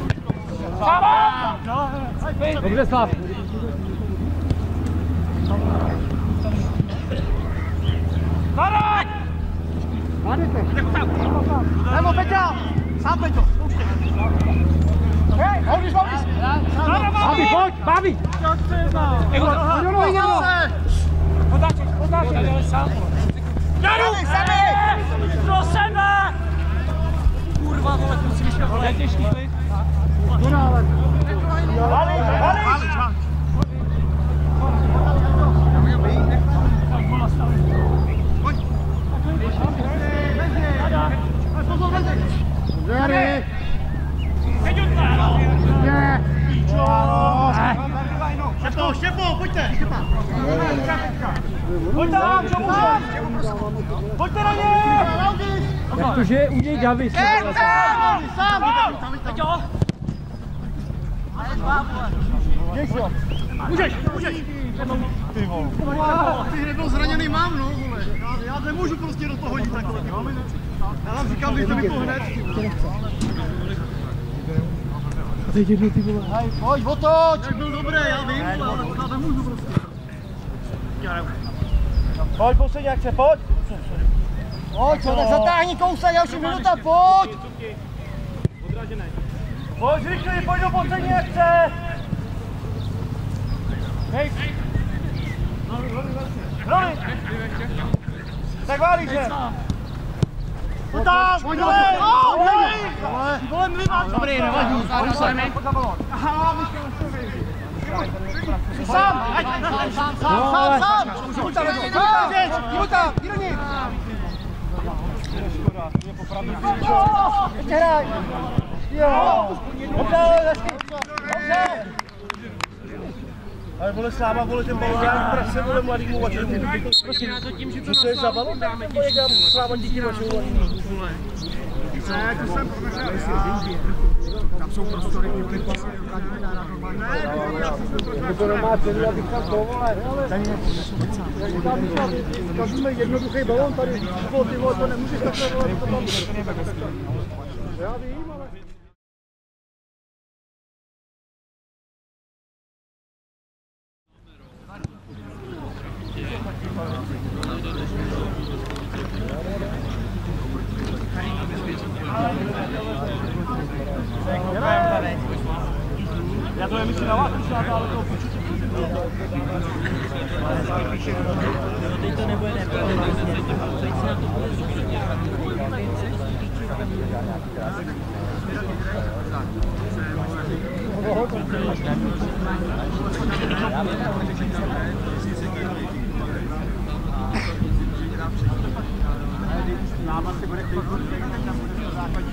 Speaker 4: Dobře, Slav.
Speaker 6: Marek!
Speaker 5: Nebo Peťa! Sám Peťo, pouštěj. Hej, Maudis!
Speaker 4: Babi, pojď, babi!
Speaker 6: Otáčej! Jadu! Pro sebe! Kurva, vole, kluci vyšli, vole, je těžký, vy?
Speaker 5: Hali! Jary! Štěpo, pojďte! Pojď tam, čo můžem! Pojďte na něj!
Speaker 4: Jak to, že je u něj Davis?
Speaker 5: Sám!
Speaker 6: Peťo!
Speaker 5: Můžeš! Ty vole. Ty nebyl zraněný mám, no, vole. Já nemůžu prostě do toho hodit takhle. Já vám říkám, běžte mi to hned.
Speaker 1: A teď jednou, ty vole.
Speaker 5: Hej, pojď, otoč! Tak byl dobrý, já vím, ale já nemůžu prostě. Pojď, poslední akce, pojď! Pojď, tak zatáhni kousek, já už je minuta, pojď! Pojď, rychlý, pojď do poslední akce! Hej! Roli! Tak válíš se! Pojď tam! Pojď dole! Vole, mluvám! Dobrý, nevadí. Sám! Sám! Pojď tam! Jdi do ní! Škoda, je popravdě. Ještě hraj! Ale vole Sláva, vole ten balón, já prase, vole mladýmu vašemu. Prosím, to je za balón, dáme někam Sláva díky vašemu mladýmu.
Speaker 3: Ne, to jsem tam jsou prostory, ty pasy.
Speaker 1: To nemá cenu, abych tam dovolil. Ukazujeme jednoduchý balón tady. Ty vole, to nemůžeš takhle volat. Já vím, ale...
Speaker 5: Já to nemyslím na vás, ale to
Speaker 6: Teď to nebude nepravda. Teď se na to bude
Speaker 5: Sláva si bude chvíli, tak tam bude to základní.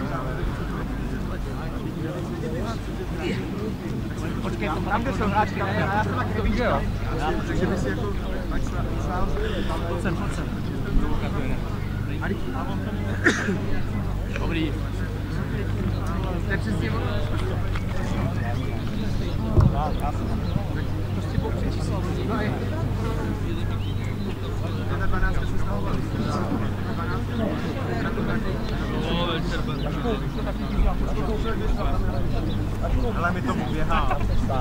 Speaker 5: Počkej, tam kde jsou hráčky, já jsem taky to víš, jo? Takže by si jako... Pojď sem. Dobrý. To je přesně ono. Prostě Bůh přečíslal. Jedna 12 se stahovala. Ale mi to běhá.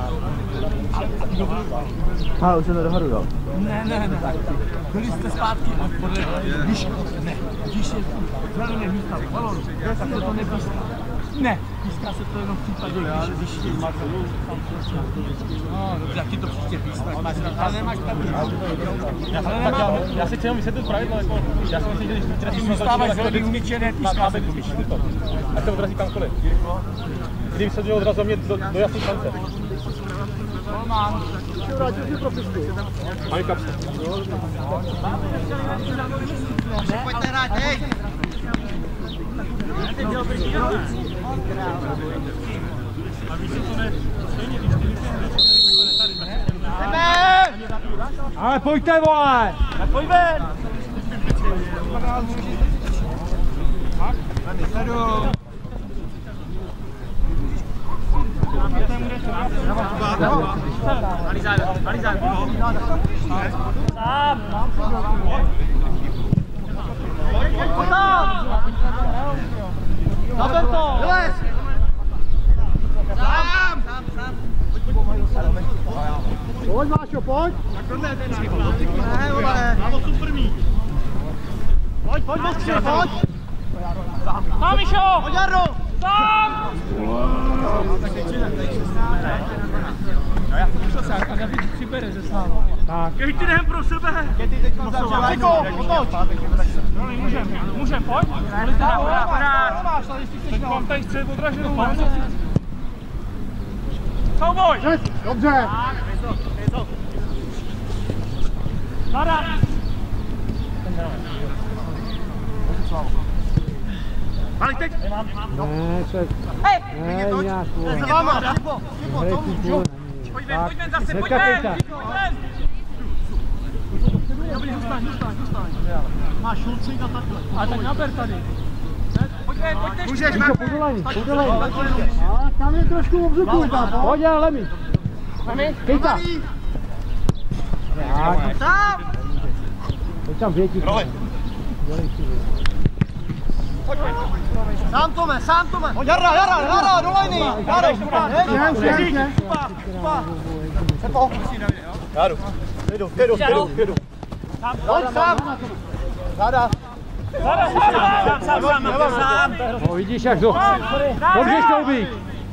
Speaker 1: Ale už se nedohaduju.
Speaker 5: Ne. Byli jste zpátky a podle... Když je zelené místa v balonu, tak se to nepíská. Ne, píská se to jenom v případě, když je zmařil. No, dobře, jak ti to příště píská. Ale nemáš pravdu.
Speaker 4: Já si chci jenom vysvětlit pravidlo, jako... Já si myslím, že když vytratím
Speaker 5: zůstáváš zelený umíčené, píská se to píská.
Speaker 4: Ať se odrazí kamkoliv. Kdy vysadil odrazil mě do jasný šance.
Speaker 5: Roman.
Speaker 1: Vrátil si propisku.
Speaker 4: Mají kapsu.
Speaker 5: Pojďte hrát, hej!
Speaker 1: Ale pojďte, vole!
Speaker 5: Tak pojď ven! Malý závěr. Sám! Pojď tam! Naber to! Vylez! Sám!
Speaker 1: Pojď, Mášo, pojď!
Speaker 5: Ne, vole! Mámo, super mít! Pojď, ostře, pojď! Sám, Mišo! Pojď, Jarno! Sám!
Speaker 1: Tak.
Speaker 5: Kej ty nehem pro sebe! Kej ty teď zavřel! Řeko, otoč! Můžem, pojď! Teď mám tady střed odraženou. Souboj!
Speaker 1: Dobře!
Speaker 5: Nada! Malik, teď!
Speaker 1: Ne, to je... Ne, nějak, vole.
Speaker 5: Za váma!
Speaker 1: Hrej si půl.
Speaker 5: Pojď ven zase, pojď
Speaker 1: Neskakejte.
Speaker 5: ven! Dobrý, zůstaň. Máš šulci na takhle. A tak naber tady. Pojď ven, pojďte ještě.
Speaker 1: Můžeš, podolej. A tam je trošku obzukuj tam. Pojď, Lemi. Kejta. Tak.
Speaker 5: Tam!
Speaker 1: Pojď tam větí.
Speaker 5: Sám Tome! Pojď, Jarra, do lajny! Jarra,
Speaker 1: Ne.
Speaker 5: Járu. Jedu. Pojď sám! Sám!
Speaker 1: No vidíš, jak to... Můžeš to ubít.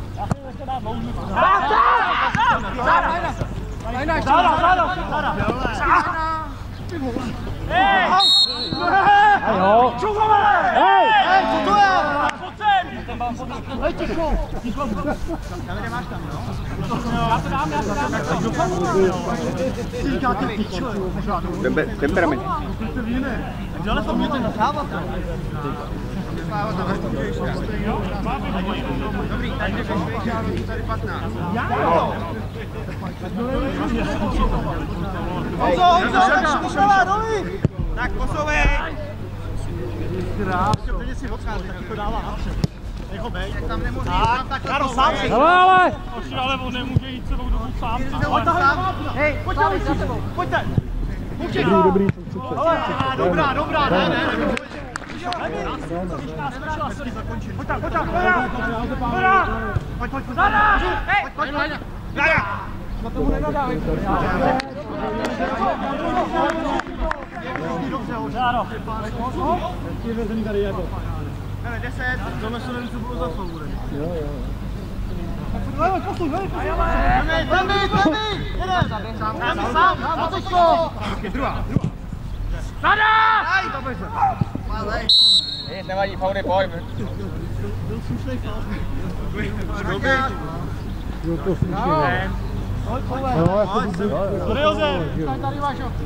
Speaker 1: Jo.
Speaker 5: Hej, co to je?
Speaker 1: Hej, ticho.
Speaker 5: Temperament. Ale to mě ten nasávat.
Speaker 3: Dobrý, tady jdeš vejšáru, tady 15. Tak posouvej! Klidně si odchází, tak to dává napřed. Nech ho bej. Tam nemůže jít, tak Jaro, sám si.
Speaker 4: Ale!
Speaker 6: Ale on nemůže jít celou dobu sám.
Speaker 2: Hej, pojďte!
Speaker 1: Dobrý.
Speaker 2: Dobrá, ne. Hele, 10, tohle se nevím, co bylo za slovo. Postup, tam sám, druhá.
Speaker 6: Zada!
Speaker 3: Nevadí, fauny, pojď.
Speaker 2: Byl slušnej faul. Tady máš ho.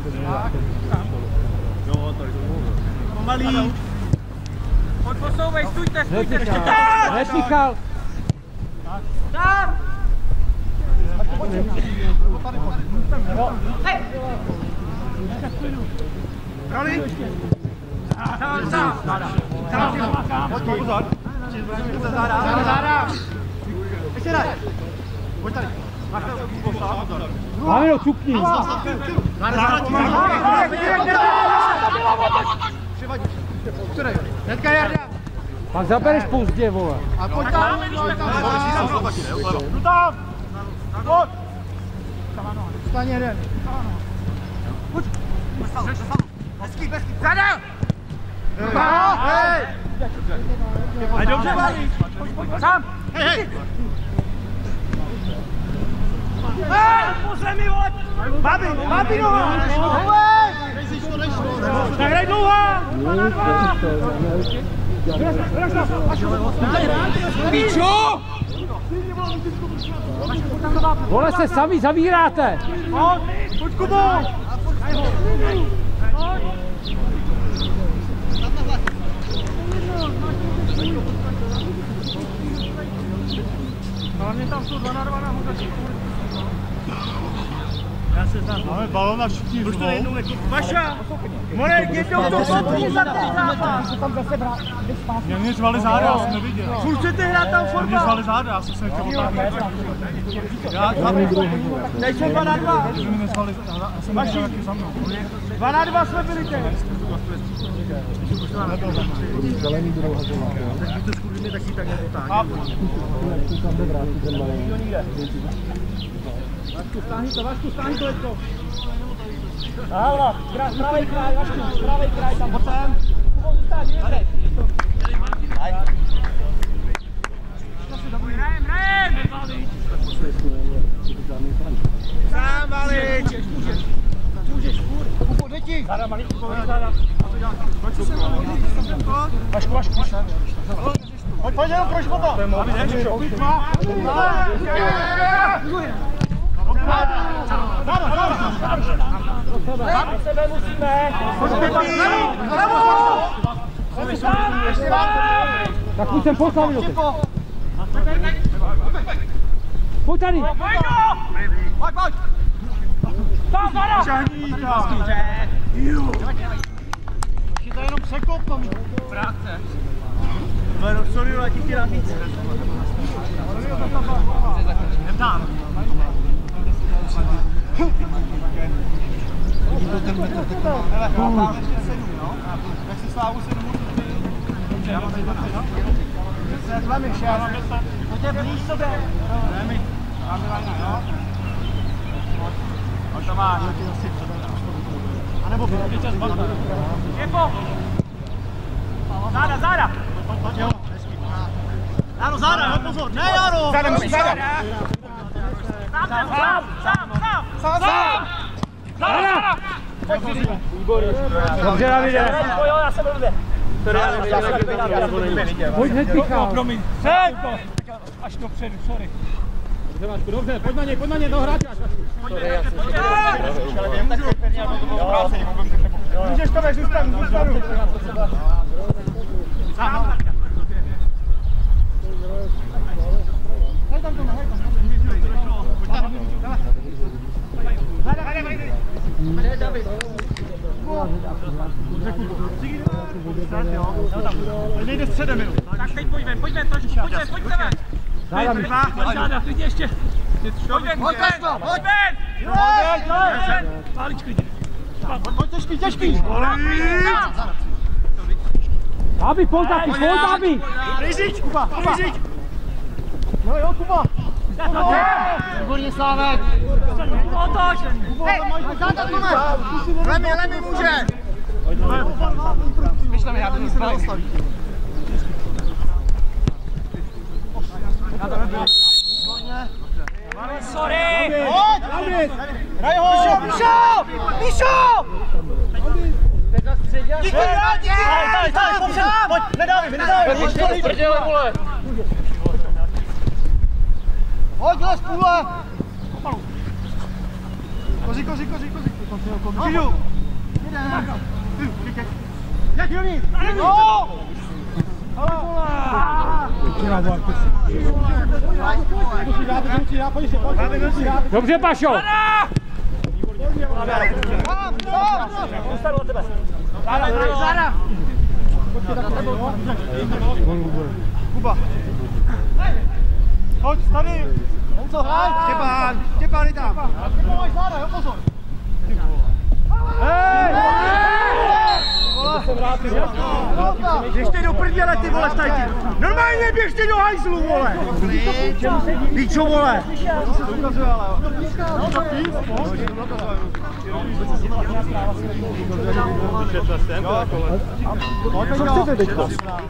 Speaker 2: Pomalý.
Speaker 6: Pojď posouvej, stůjte!
Speaker 4: Nespíchal!
Speaker 6: Tam!
Speaker 2: Roli. Pozor. Záda. Ještě daj. Pojď tady. Máš to postav.
Speaker 4: Máme ho, cukni!
Speaker 2: Převadíš. Hnedka Jarda.
Speaker 4: Pak zabereš pozdě, vole.
Speaker 2: A pojď tam. Jdu tam. Pojď. Staň jeden. Pojď.
Speaker 6: Zada!
Speaker 2: Hej!
Speaker 6: A dobře, Balík! Sám!
Speaker 2: Hej!
Speaker 6: Po zemi, vole!
Speaker 2: Babi, noha!
Speaker 6: Tak hraj dlouhá! Píčo!
Speaker 4: Vole, se sami zavíráte!
Speaker 6: Pojď, Kubo! Hlavně tam jsou 2 na 2 na Já se znám.
Speaker 3: Máme balón a všichni
Speaker 6: Už to nejednou Vaša! Morek, jednou to slepně za ten zápas!
Speaker 3: Mě řvali záda, já jsem neviděl.
Speaker 6: Furt chcete hrát tam
Speaker 3: Mě
Speaker 6: fotbal?
Speaker 3: řvali záda, já jsem se nechtěl otáhnout. Já
Speaker 6: Nejsou 2 na 2!
Speaker 3: že mi neřvali záda, já jsem neviděl, jak je za mnou.
Speaker 6: 2 na 2 jsme byli teď!
Speaker 1: Zelený budou hazovat.
Speaker 2: Teď to skurvíme taky tak nedotáhne. Vašku, stáhni to, Letko.
Speaker 6: Ahla, pravej kraj, Vašku, pravej kraj, tam pojď sem. Kubo, zůstáš, jedete. Hrajem!
Speaker 2: Sám, Valič! Můžeš, furt. Kubo, jde ti.
Speaker 6: Záda, malý, Vašku.
Speaker 2: Pojď jenom proč potom.
Speaker 6: Za sebe musíme!
Speaker 4: Tak půjď sem, pojď sami do teď. Pojď tady!
Speaker 2: Pojď!
Speaker 6: Tam, Zada!
Speaker 2: Šahní tam! To jenom překop tomu.
Speaker 6: Práce.
Speaker 2: Sorry, ale ti chtěla víc. Jdem tam. Hele, tak si Slávu 7 dobře, já mám 11, no? 10, vemi, 6. Pojďte blíž sobě. Vemi. Pojď tam máš. A nebo čas balta.
Speaker 6: Jepo! Záda!
Speaker 2: Pojď, jo. Jaro, záda, no pozor, ne Jaro!
Speaker 3: Záda musí záda!
Speaker 6: Sám! Záda!
Speaker 4: Dobře, Davide!
Speaker 6: Jo, já jsem blbě.
Speaker 4: Pojď hned, Michal!
Speaker 6: Promiň. Sem! Až dopředu, sorry.
Speaker 4: Dobře, pojď na ně, toho hráče,
Speaker 2: Můžeš to než zůstanu. Nejde středem minut.
Speaker 6: Tak teď pojďme, pojďme, záda, klidně ještě. Pojďme, Pálič, klidně.
Speaker 2: Pojď těžký.
Speaker 4: Aby, pojď aby!
Speaker 2: Ryžič, Kuba. No jo, Kuba. Výborně, Slávek.
Speaker 6: Otoč!
Speaker 2: Lemi může. Myšleme, já bych se neostaví.
Speaker 6: Sorry!
Speaker 2: Pojď! Hraj ho! Míšo! Díky! Pojď, nedávej! Pojď, les půle! Koří! Koří! Jak Joní? No!
Speaker 4: Dobře, Pašo!
Speaker 2: Dostanu od tebe. Záda! Kuba. Pojď, tady. Honzo, hraj. Štěpán, jdi tam. Pojď, záda, jo, pozor. Hej! Běžte do prdele, ty vole, stajti. Normálně běžte do hajzlu, vole. Píčo, vole. To se ukazuje, ale
Speaker 1: Co chcete teďko?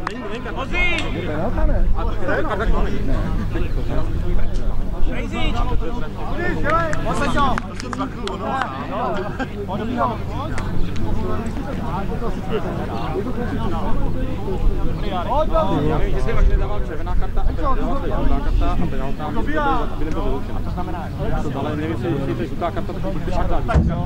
Speaker 6: Rejzič!
Speaker 4: Jestli vaše nedával červená karta a žlutá karta a penalta, aby nebyl vyloučena. Ale nevím, jestli to je žlutá karta, tak už šarda.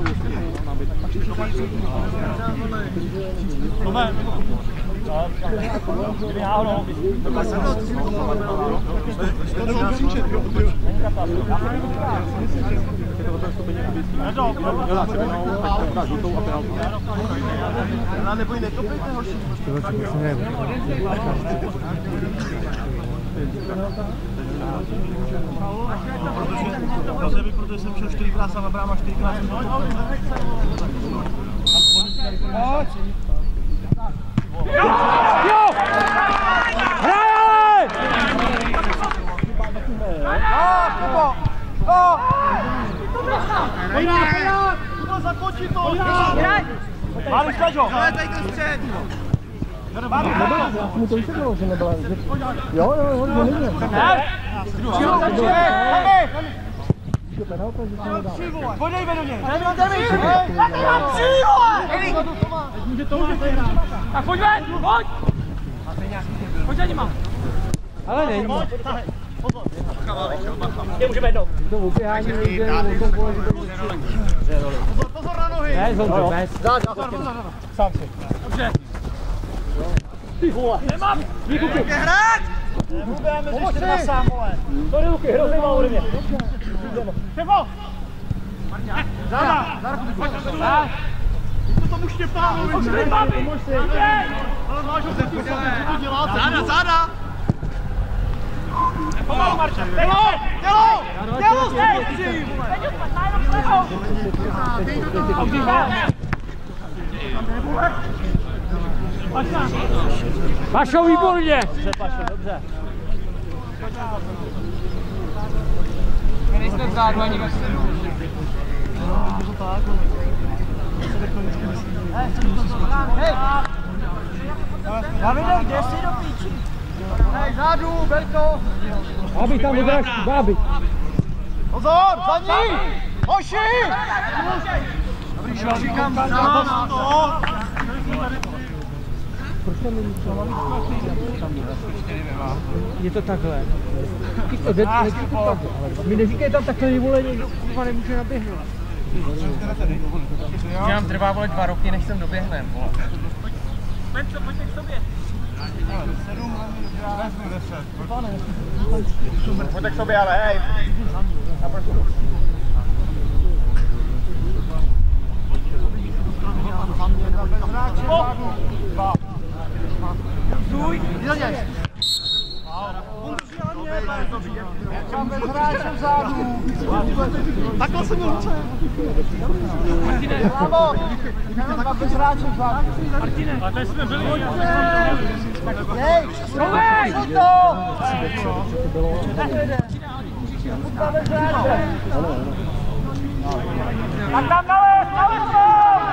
Speaker 2: neboj netopit, horší. Protože jsem šel 4krát sám na bráma, 4krát jsem Pojď!
Speaker 4: Jo! Hraj, ale!
Speaker 2: Kubo! Kubo, zakoči to! Máli, Staďo! Tady ten střed!
Speaker 1: Já mu to vysvětlil, že nebyla. Jo, hodně.
Speaker 2: Podejme do něj!
Speaker 6: Tak pojď ven, pojď! Pojď za nima!
Speaker 4: Ale není.
Speaker 6: Kde můžeme jednou?
Speaker 1: To uběhání nejde,
Speaker 2: Pozor na nohy!
Speaker 4: Ne, Zonzo, bez.
Speaker 2: Sám si.
Speaker 6: Dobře.
Speaker 2: Ty vole!
Speaker 6: Nemám!
Speaker 2: Jde hrát! Nebudeme ještě dva sám, vole!
Speaker 6: Sorry, Luky, hrozný mal ode mě.
Speaker 2: Šefo! Záda! Záda! To tomu Štěpánovi!
Speaker 6: Očkej, babi!
Speaker 2: Záda, záda!
Speaker 6: Pomalu, Marče!
Speaker 2: Dělo!
Speaker 4: Pašo, výborně!
Speaker 6: Dobře, Pašo, dobře.
Speaker 5: My nejsme vzadu ani ve středu.
Speaker 2: Hej! Davide, kde jsi do píči? Hej, zádu, Berko!
Speaker 1: Bábi, tam odráž, Bábi.
Speaker 2: Pozor, za ní! Hoši! Dobrý šel, říkám, za to!
Speaker 1: Je to takhle. Mi neříkej tam takhle vyvolení, někdo kurva nemůže naběhnout.
Speaker 5: Nám trvá, vole, 2 roky, než sem doběhnem, vole.
Speaker 6: Pojďte k sobě.
Speaker 3: Pojďte k sobě, ale hej.
Speaker 2: Takhle jsem měl ruce. Bravo! Takhle bez hráčem vzadu.
Speaker 6: Martine, takhle jsme byli.
Speaker 2: Hej! Rovej! to!
Speaker 6: Tak tam nalez to!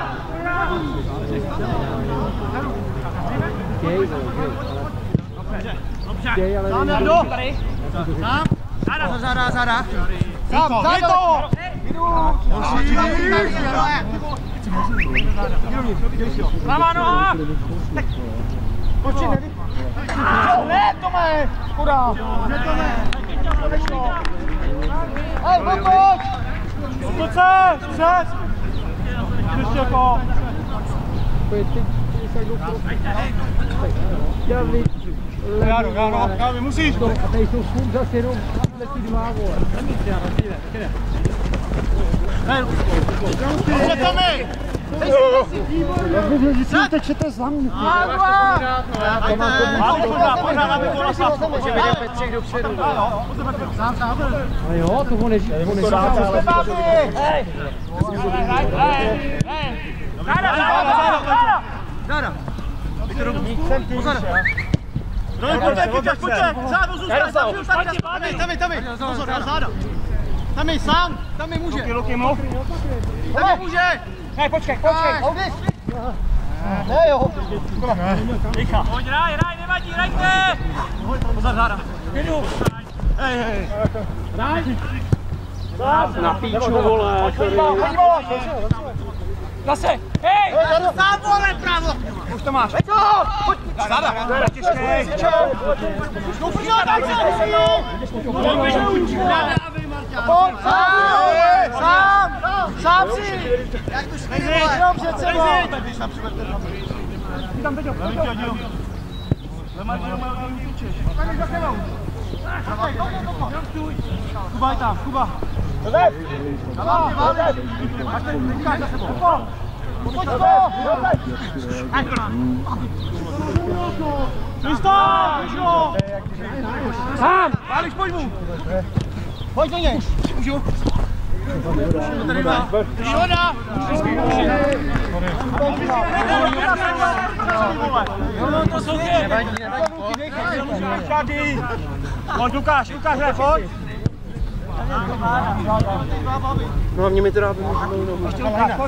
Speaker 2: Záda.
Speaker 6: Pravá noha!
Speaker 2: Ne, Tome! Škoda! Hej, pojď!
Speaker 4: Pojď se! Přes! Ještě jako... Já vy musíš!
Speaker 1: A tady jsou furt zase jenom ty dva, vole.
Speaker 2: Vy tečete za mě.
Speaker 1: Ale jo, to on neříká.
Speaker 2: Pojďte, zádu zůstat, tam je sám, tam je může. Tam je může.
Speaker 6: Ne, počkej.
Speaker 2: Ne, jo.
Speaker 6: Pojď, hraj, nevadí, hrajte! Pozor, záda.
Speaker 2: Hej.
Speaker 1: Na píču, vole.
Speaker 6: Zase, hej!
Speaker 2: Sám, vole, právo.
Speaker 6: Už to máš.
Speaker 2: Pojď, záda.
Speaker 6: Těžkej.
Speaker 2: Sám si! Jak to šli, jenom před sebou!
Speaker 4: Tam teď Kuba je tam, Kuba.
Speaker 6: Sám!
Speaker 4: Váliš, pojď mu!
Speaker 2: Pojď do něj!
Speaker 4: Můžu?
Speaker 2: Škoda!
Speaker 6: To jsou ty!
Speaker 4: Pojď, Lukáš, pojď!
Speaker 1: No hlavně mi teda můžeme
Speaker 4: Ještě Lukáš, pojď!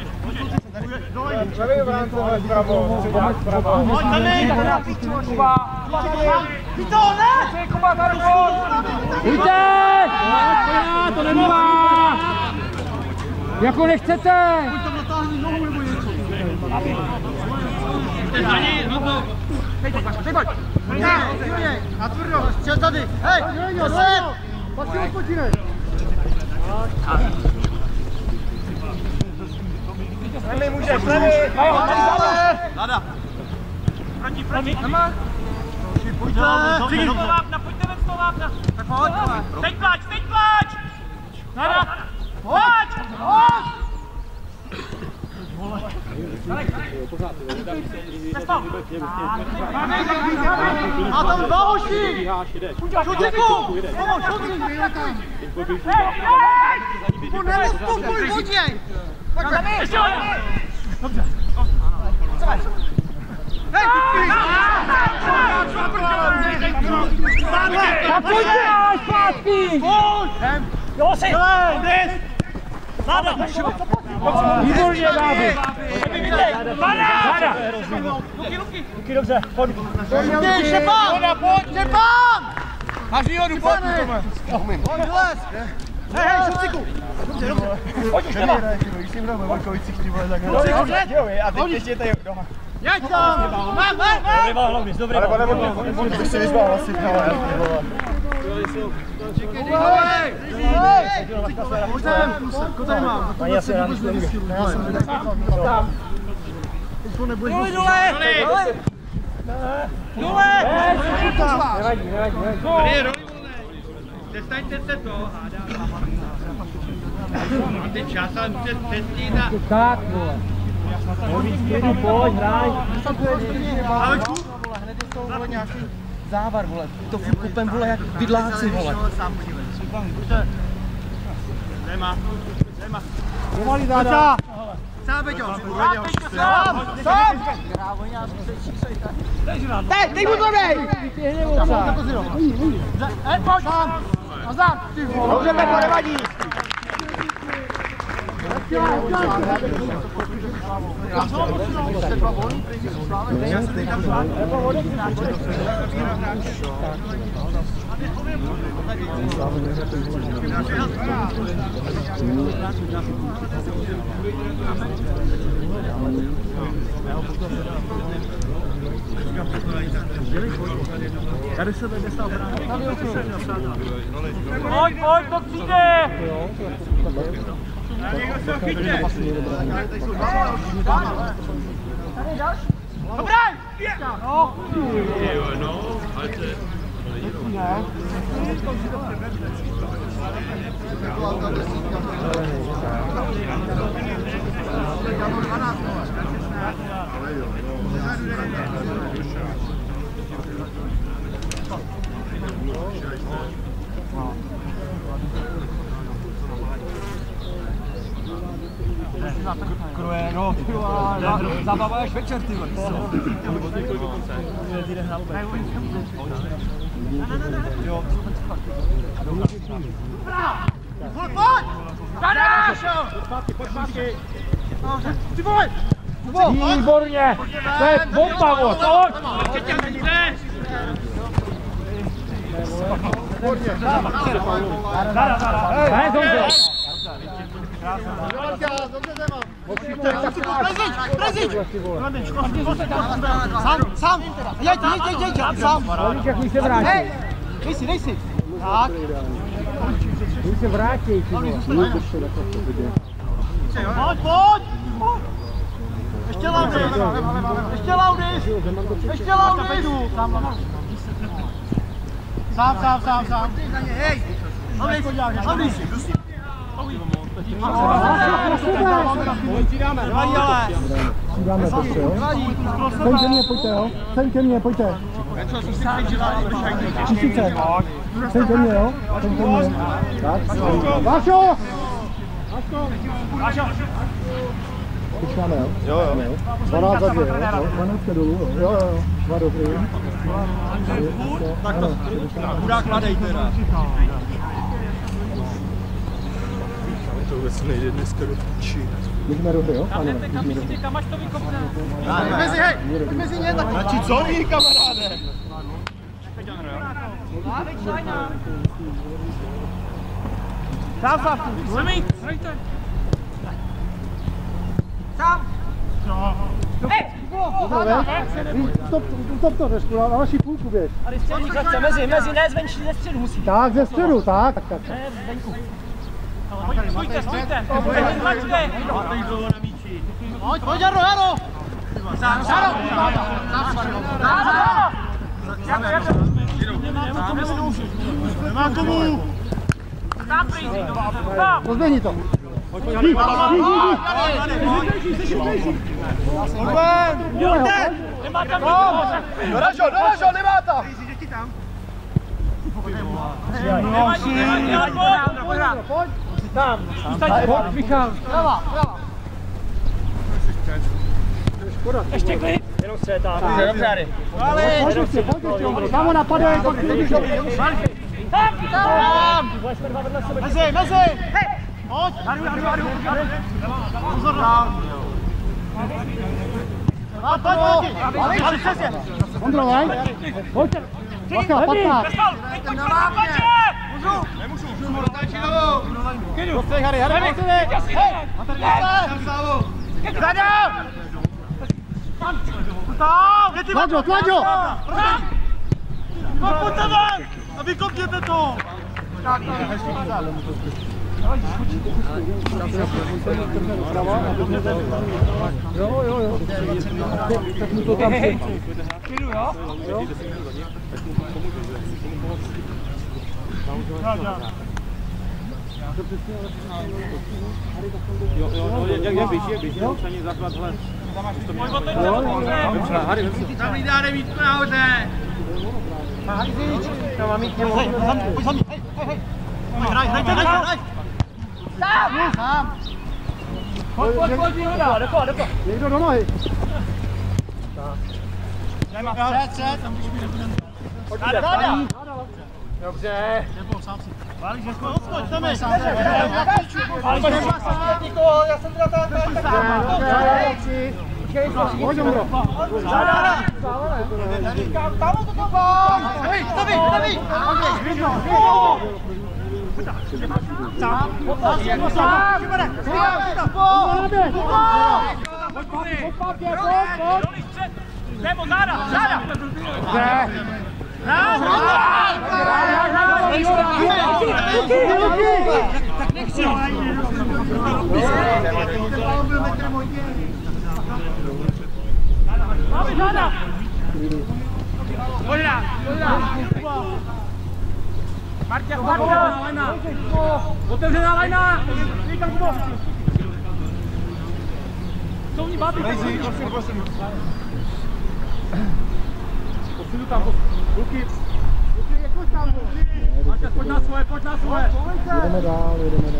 Speaker 2: Pojď, tady!
Speaker 6: Kuba!
Speaker 2: Ty to ne!
Speaker 6: Kuba, tady pojď!
Speaker 1: Víte! To nemá! Jako nechcete!
Speaker 2: Na tvrdo! Čel tady! Hej! Posledně! Pak si odpočínej!
Speaker 4: Levý můžeš, levý!
Speaker 2: Nada!
Speaker 6: Proti!
Speaker 2: Pojďte!
Speaker 6: Pojďte ven z toho vápna! Tak pojď! Teď pláč! Nada! Pojď!
Speaker 2: A tam dva hoši! Šutíku! Nepostupuj, vodněj!
Speaker 6: Ještě hodně!
Speaker 2: Dobře. Hej,
Speaker 1: Zpátky!
Speaker 6: Jo, si! Nada!
Speaker 1: Výborně, Dáby!
Speaker 6: Nada!
Speaker 4: Luky, dobře, pojď!
Speaker 2: Šutík, Štěpán! Štěpán!
Speaker 4: Máš výhodu, pojď!
Speaker 2: Pojď, vylez! Hej, Šutíku!
Speaker 6: Pojď už, Štěpán!
Speaker 4: A teď ještě tady doma.
Speaker 2: Jeď tam!
Speaker 6: Dobrý hlavně, dobrý hlavně.
Speaker 3: Bych si vyzval hlasit, ale...
Speaker 2: Hej! Koho tady mám?
Speaker 4: Ani asi rád nemůže.
Speaker 2: Teďko nebudeš... Dole!
Speaker 6: Dole!
Speaker 1: Nevadí.
Speaker 6: Tady je roli volnej. Přestaňte se to, hádám. Máte čas, ale můžete přestít a...
Speaker 1: Tak, vole. Pojď, hraj.
Speaker 6: Alečku!
Speaker 2: Hned jsou, vole, nějaký závar, vole. To furt kupem, vole, jak vidláci, vole.
Speaker 6: Nemá.
Speaker 1: Pomalý záda.
Speaker 2: Sám, Beťo.
Speaker 1: Sám! Dej mu to dej! Vytěhne oca.
Speaker 2: Pojď! Nazad!
Speaker 1: Dobře, Pepo, nevadí.
Speaker 6: Pojď, to přijde! Dobré!
Speaker 2: Kroje, no, ty vole, zabavuješ večer, ty vole.
Speaker 6: Pojď! Dadáš! Ty vole!
Speaker 1: Výborně! To je bomba, vole, pojď! Ne, dobře.
Speaker 2: Sám! Jeď, sám!
Speaker 1: Jak mi se vrátí?
Speaker 2: Dej si! Tak.
Speaker 1: Mi se vrátí, ty vole.
Speaker 2: Pojď! Ještě Laudis! Sám! Hej! Laudis!
Speaker 1: Přidáme to, jo? Sem ke mně, pojďte. Tisíce. Sem ke mně, jo? Tak. Vášo! Počkáme, jo? Jo. 12 za 2, jo? 12 dolů, jo? 2 dobrý.
Speaker 2: Tak to, chudák mladej teda.
Speaker 3: To vůbec nejde dneska do píči.
Speaker 1: Můžeme dobře, jo? Ano,
Speaker 6: Kam až to vykopne?
Speaker 2: Mezi ně tak.
Speaker 3: Radši co ví, kamaráde?
Speaker 6: Sám! Hrajte! Sám!
Speaker 1: Stop to trošku, na vaši půlku běž.
Speaker 6: Tady střední kratce, mezi, ne zvenčí, ze středu musí.
Speaker 1: Tak, ze středu, tak.
Speaker 6: Ne, zvenku. Stůjte! Tlačte!
Speaker 2: Pojď, Jaro!
Speaker 6: Nemá komu! Tam prýzí,
Speaker 1: Pozběhni to.
Speaker 6: Nemá tam nikoho!
Speaker 2: Doražo, nemá tam!
Speaker 6: Pojď! Tam!
Speaker 1: Pojď, Michal.
Speaker 2: Prava!
Speaker 6: Ještě klid! Jenom střetá.
Speaker 2: Dobře, Jary.
Speaker 1: Pojď, tam ho napadej,
Speaker 2: Tam! Mezi! Pojď! Pozor tam! Pojď, přesně!
Speaker 1: Ondro, hej. Pojď. Paka, 15.
Speaker 2: Nemůžu, mu dotáčí novou!
Speaker 1: Dostej, Harry,
Speaker 2: Zadám!
Speaker 1: Tlaďo!
Speaker 2: Pojďte ven! A vykopněte to!
Speaker 1: Jo. Tak mu to tam
Speaker 6: Kidu, jo?
Speaker 4: Jak běží, přání základ, hele.
Speaker 6: Pojď o teď, dobře.
Speaker 4: Harry,
Speaker 6: Tam lidá devítku nahoře.
Speaker 2: To mám jít němu. Pojď za mě, hej. Hraj. Sám.
Speaker 6: Pojď, Výhoda. Dopo.
Speaker 1: Někdo do nohy.
Speaker 2: Střed, tam když mi nebudeme. Dobře. Nebo sám si. Válíš, odskoč, tam je. Já jsem teda
Speaker 1: Pojď, Ondro.
Speaker 2: Tam to pojď. Staví.
Speaker 6: Nemo, záda! Tak nechci! Záda! Pojďda! Marťa! Otevřená lajna! Jsou ní báby!
Speaker 4: Posunu tam, ruky, jakož tam, Marťa, pojď na svoje.
Speaker 1: Jedeme dál.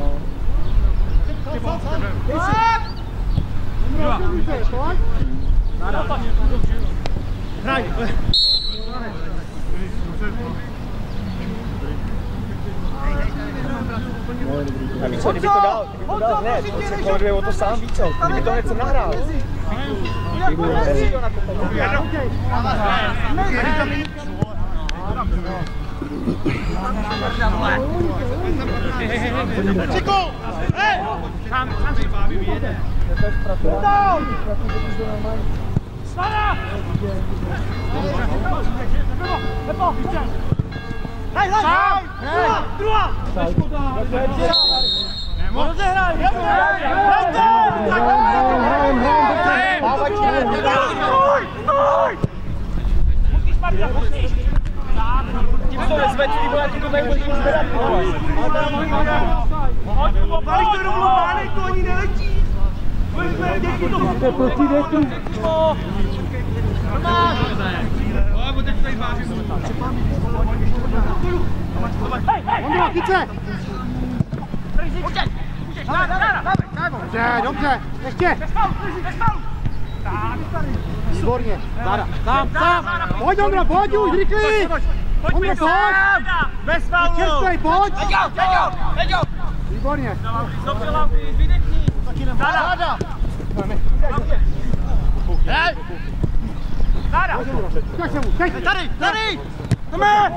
Speaker 4: Hraj!
Speaker 2: A víš co, kdyby to dal hned, on se koleduje o to sám, víš co, kdyby to hned jsem nahrál.
Speaker 6: Ciko! Hej! Sám si bábi vyjede. Svara! Lepo! Hej! Druhá! Rozehraj! Musíš, Marta, musíš!
Speaker 2: Tím to nezveď, ty vole, ty to tady budeš zvedat, vole.
Speaker 6: Válíš to rovnou, válej to, ani neletí! Děti to!
Speaker 1: To je proti větru. Ondro, chyť se! Dobře, ještě! Výborně, záda, sám! Pojď, Ondro, pojď už, rychlý! Ondro, pojď!
Speaker 6: Bez faulu!
Speaker 1: Čerstvej, pojď!
Speaker 6: Teď jo!
Speaker 1: Výborně!
Speaker 6: Dobře, Lampy, vydechni! Záda! Hej! Záda!
Speaker 1: Ukaž se mu, teď!
Speaker 2: Tady!
Speaker 6: Jdeme!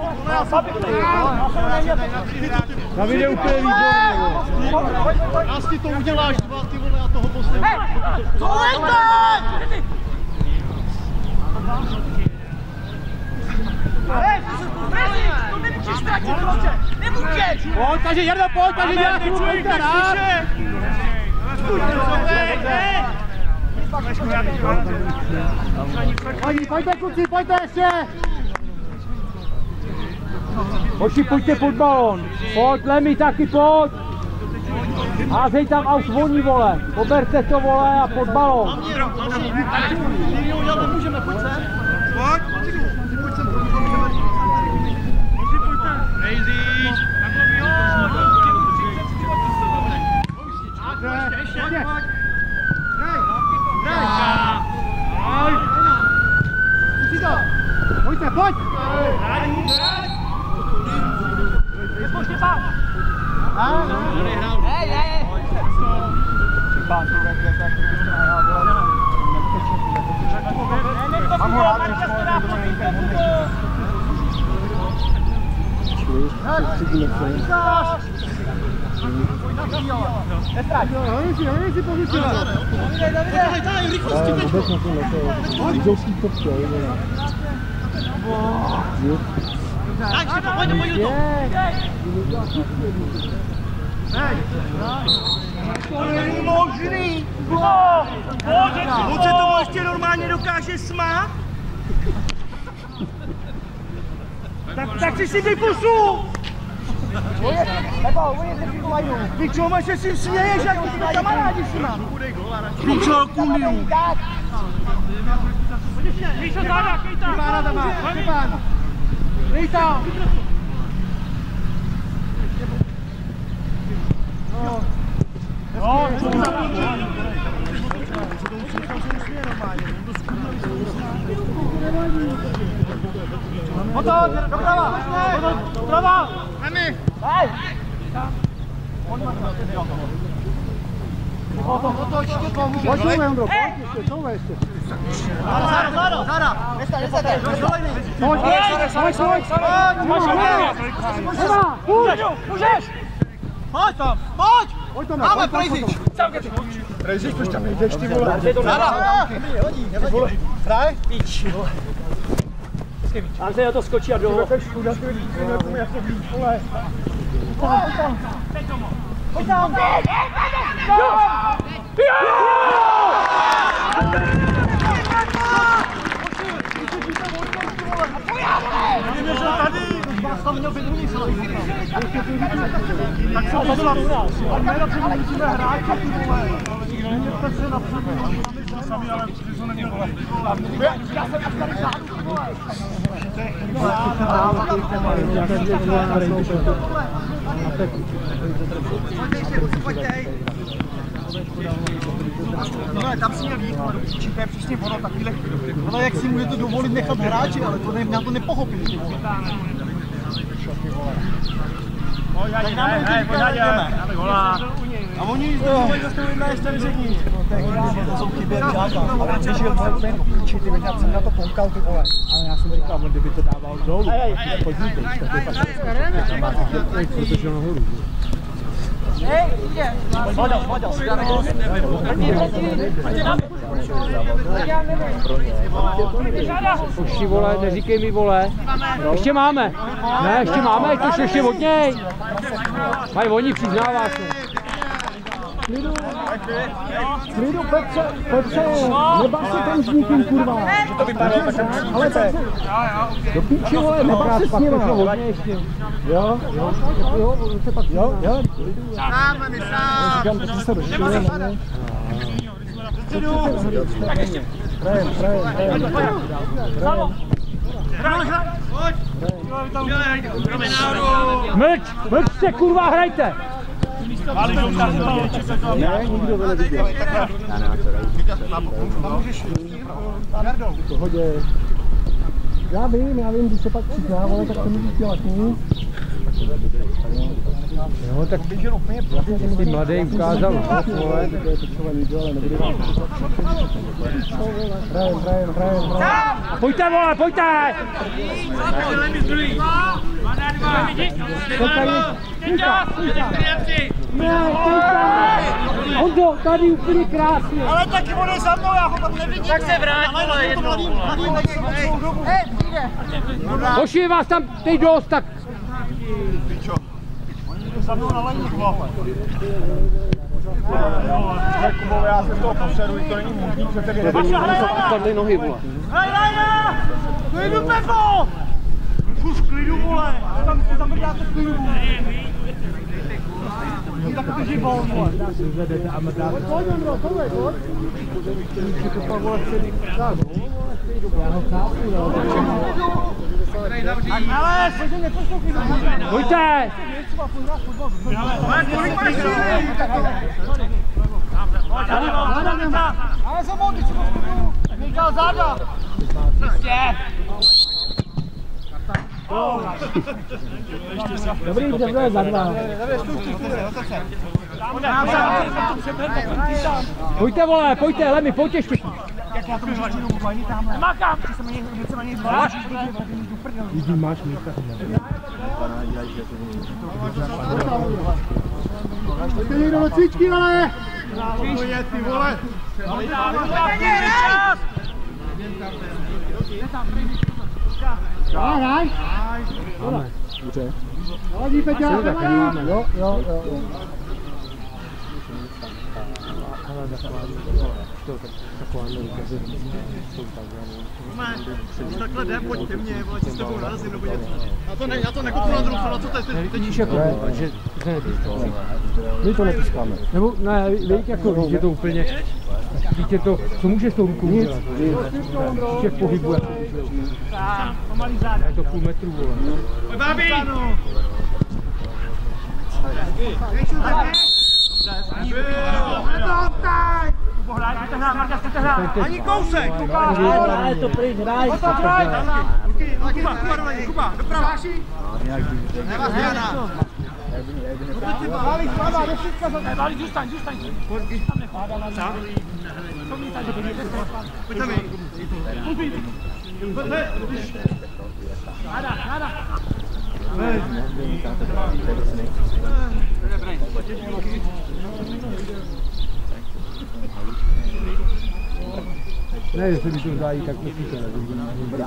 Speaker 1: David je úplně výborný.
Speaker 2: Raz ty to uděláš, dva ty vole a toho postavu.
Speaker 6: Hej! Co lejte? Hej, to nemůžeš ztratit prostě! Nemůžeš!
Speaker 4: Pojď, takže Jardo, pojď, takže nějaký pojďte rád!
Speaker 1: Pojďte kluci, pojďte ještě! Hoši, pojďte pod balón. Pojď, Lemi, taky pojď. Házej tam a už voní, vole. Poberte to, vole, a pod balón.
Speaker 2: Nemůžeme, pojď sem.
Speaker 3: Pojď!
Speaker 2: Pojď sem.
Speaker 6: Nejzíš! Takový
Speaker 1: Ještě. Pojďte, pojď! Hlavně si pozici.
Speaker 2: Rychlosti, teď. Pojď. To není možný! On se tomu ještě normálně dokáže smát? Tak si dej pusu! Pičo, máš se si směješ, jak ty kamarádi si má! Pičo, kuniu!
Speaker 6: Míšo, záda, Kejta!
Speaker 1: Kejta!
Speaker 2: No,
Speaker 1: Motor, doprava! Doprava!
Speaker 2: Emi!
Speaker 1: Daj! Pojď, Jondro, pojď ještě.
Speaker 2: Záda! Nestaňte!
Speaker 1: Pojď! Můžeš!
Speaker 2: Pojď tam! Pojď!
Speaker 1: Pojď tam,
Speaker 2: máme Prejzič!
Speaker 1: Prejzič, proč tam nejdeš, ty vole?
Speaker 2: Záda! Hraj!
Speaker 6: Tam se na to skočí a dolů.
Speaker 1: Pojď tam!
Speaker 2: Vás tam měl být druhý selekci.
Speaker 1: Tak co to dělat? A nejlepší musíme hrát, ty vole. Mějte se napředu. My jsme sami, ale ty to neměl vole. Já jsem až tady zádu, ty vole.
Speaker 2: No, tam si měl jít, ale do píči, to je přesně ono, takovýhle. Ono, jak si můžete dovolit nechat hráči, ale to já to nepochopím.
Speaker 6: Tak nám jdeme.
Speaker 2: A oni zde zastavili na ještě neřekní. To jsou chyberňáka, ale když jel ten píči, ty já jsem na to koukal, ty vole.
Speaker 1: Ale já jsem říkal, on kdyby to dával dolů, podívej, tak je fakt protože nahoru.
Speaker 2: Voděl.
Speaker 1: Už vole, neříkej mi vole. Ještě máme. Ne, ještě máme, to ještě od něj. Mají oni, přiznává se. Klidu, Petře, nebav se tam s nikým, kurva.
Speaker 2: To vypadalo tak
Speaker 1: ale tak do píči, vole, nebav se s nima. Jo, se pak, jo.
Speaker 2: Sám, mi sám.
Speaker 1: Říkám, tak se rozšíle na mě.
Speaker 6: Tak ještě. Mlčte, kurva, hrajte!
Speaker 1: Ne, nikdo to neviděl. V pohodě. Já vím, když se pak přizná, ale tak to můžu dělat, Jo, tak ty mladý ukázal, vole, tak je to třeba někdo, ale nebude vám. Hrajem.
Speaker 6: Pojďte, vole, pojďte!
Speaker 1: Hondo, tady úplně krásně.
Speaker 2: Ale taky on je za mnou, já ho tam nevidím. Tak se vrát, vole, jednou. Hej, přijde.
Speaker 1: Hoši, vás tam teď dost, tak...
Speaker 2: Pičo. Oni jdou za mnou na lení, vole. Kubové, já se z toho poseruji, to není možný, přece kde
Speaker 1: Padly nohy, vole.
Speaker 2: Hej, klidu, Pepo! Fus, klidu, vole. Tam vrdáte klidu, vole. Tak to živou, vole. Ale,
Speaker 1: Pojďte!
Speaker 2: ale za mnou, když Michal záda.
Speaker 1: Dobrý, dobře, za dva. Pojďte, vole, pojďte, Lemi, pojďte ještě.
Speaker 2: Jak já to můžu jenom uvalnit tamhle.
Speaker 6: Nemakám!
Speaker 2: Že se mě něco na něj zvlášť,
Speaker 1: Vidí, máš místa. Pojďte někdo do cvičky, vole!
Speaker 2: ty vole.
Speaker 1: Hraj! Dobře. Hodí, Peťa, jo.
Speaker 2: Už takhle jde, pojďte mě, vole, si s tebou narazím nebo něco. Já to nekopu na druhou stranu, co to je?
Speaker 5: Vidíš jako, že se nepískáme.
Speaker 1: My to nepískáme.
Speaker 5: Nebo ne, víš jako, víš, je to úplně, víš je to, co můžeš s tou rukou dělat? Těch pohybů jako, je to půl metru, vole.
Speaker 6: Pojď, babi!
Speaker 2: Ani kousek!
Speaker 5: Ale to pryč, hraj!
Speaker 2: Kuba, doprava! Nemá změna!
Speaker 6: Bali, zůstaň!
Speaker 2: Pojďte mi!
Speaker 6: Nada!
Speaker 5: Ne, jestli by to vzali, tak musíte nevidím.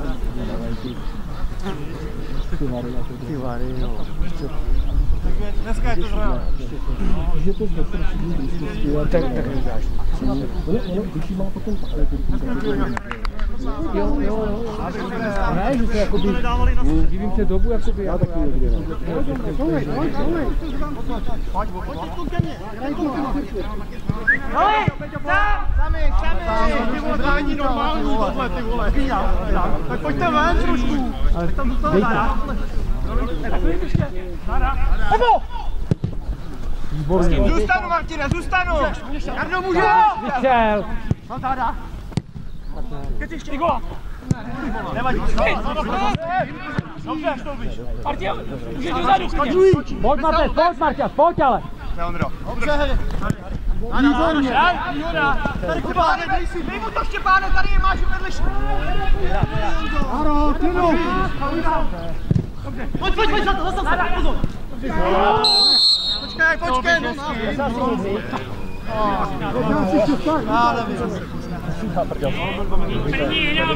Speaker 5: Ty vary, no.
Speaker 2: Dneska je to zrovna.
Speaker 1: Že to zde prostřední blízkosti.
Speaker 5: Tak nedáš.
Speaker 1: Ono, když jí má potom takhle.
Speaker 5: Jo. Ne, že to jakoby, divím se dobu, jakoby. Já taky nevidím.
Speaker 2: Pojď ke mně!
Speaker 6: Sami!
Speaker 2: Ty vole, to není normální tohle, ty vole. Tak pojďte ven trošku. Tak tam zůstane dá.
Speaker 6: Nebo!
Speaker 5: Výborně.
Speaker 6: Zůstanu, Martine, zůstanu! Jardo, můžu!
Speaker 5: Vystřel.
Speaker 6: Mám táda. Keď ještě gola. Nevadí. Dobře, až to víš. Martin, můžeš dozadu.
Speaker 5: Pojď, Marťas, pojď ale.
Speaker 2: Dobře.
Speaker 6: Výhoda. Tady Štěpáne, dej mu to, Štěpáne, tady je máš vedliš.
Speaker 1: Aro, tyno.
Speaker 6: Pojď, zase, pozor.
Speaker 2: Počkej, no
Speaker 6: První jenom,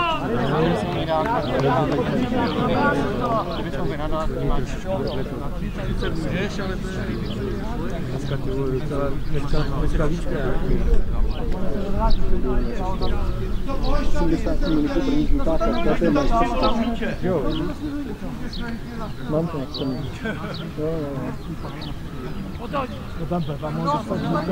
Speaker 5: Dneska víčka.
Speaker 1: 70 minutů první žlutá karta, to je majstrovství.
Speaker 5: Jo.
Speaker 1: Mám to jak jsem. Jo.
Speaker 5: No tam můžu dostat žlutá.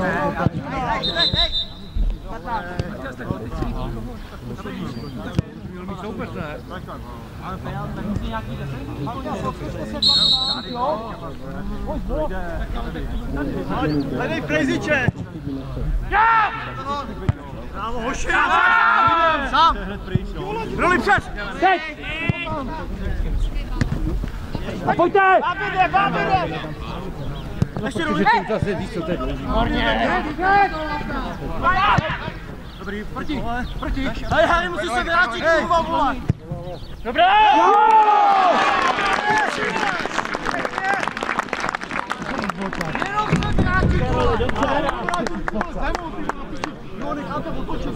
Speaker 2: Hledej Prejziče!
Speaker 6: já!
Speaker 2: Bravo, hoši! Sám! Roli přes!
Speaker 6: Teď!
Speaker 5: A pojďte!
Speaker 6: Babide!
Speaker 2: Ještě roli!
Speaker 5: Zase víš, co teď.
Speaker 2: Dobrý, proti! Hej, musíš se vrátit, kurva, vole!
Speaker 6: Dobré!
Speaker 2: Jenom se vrátit, vole! Jo, necháte otočit,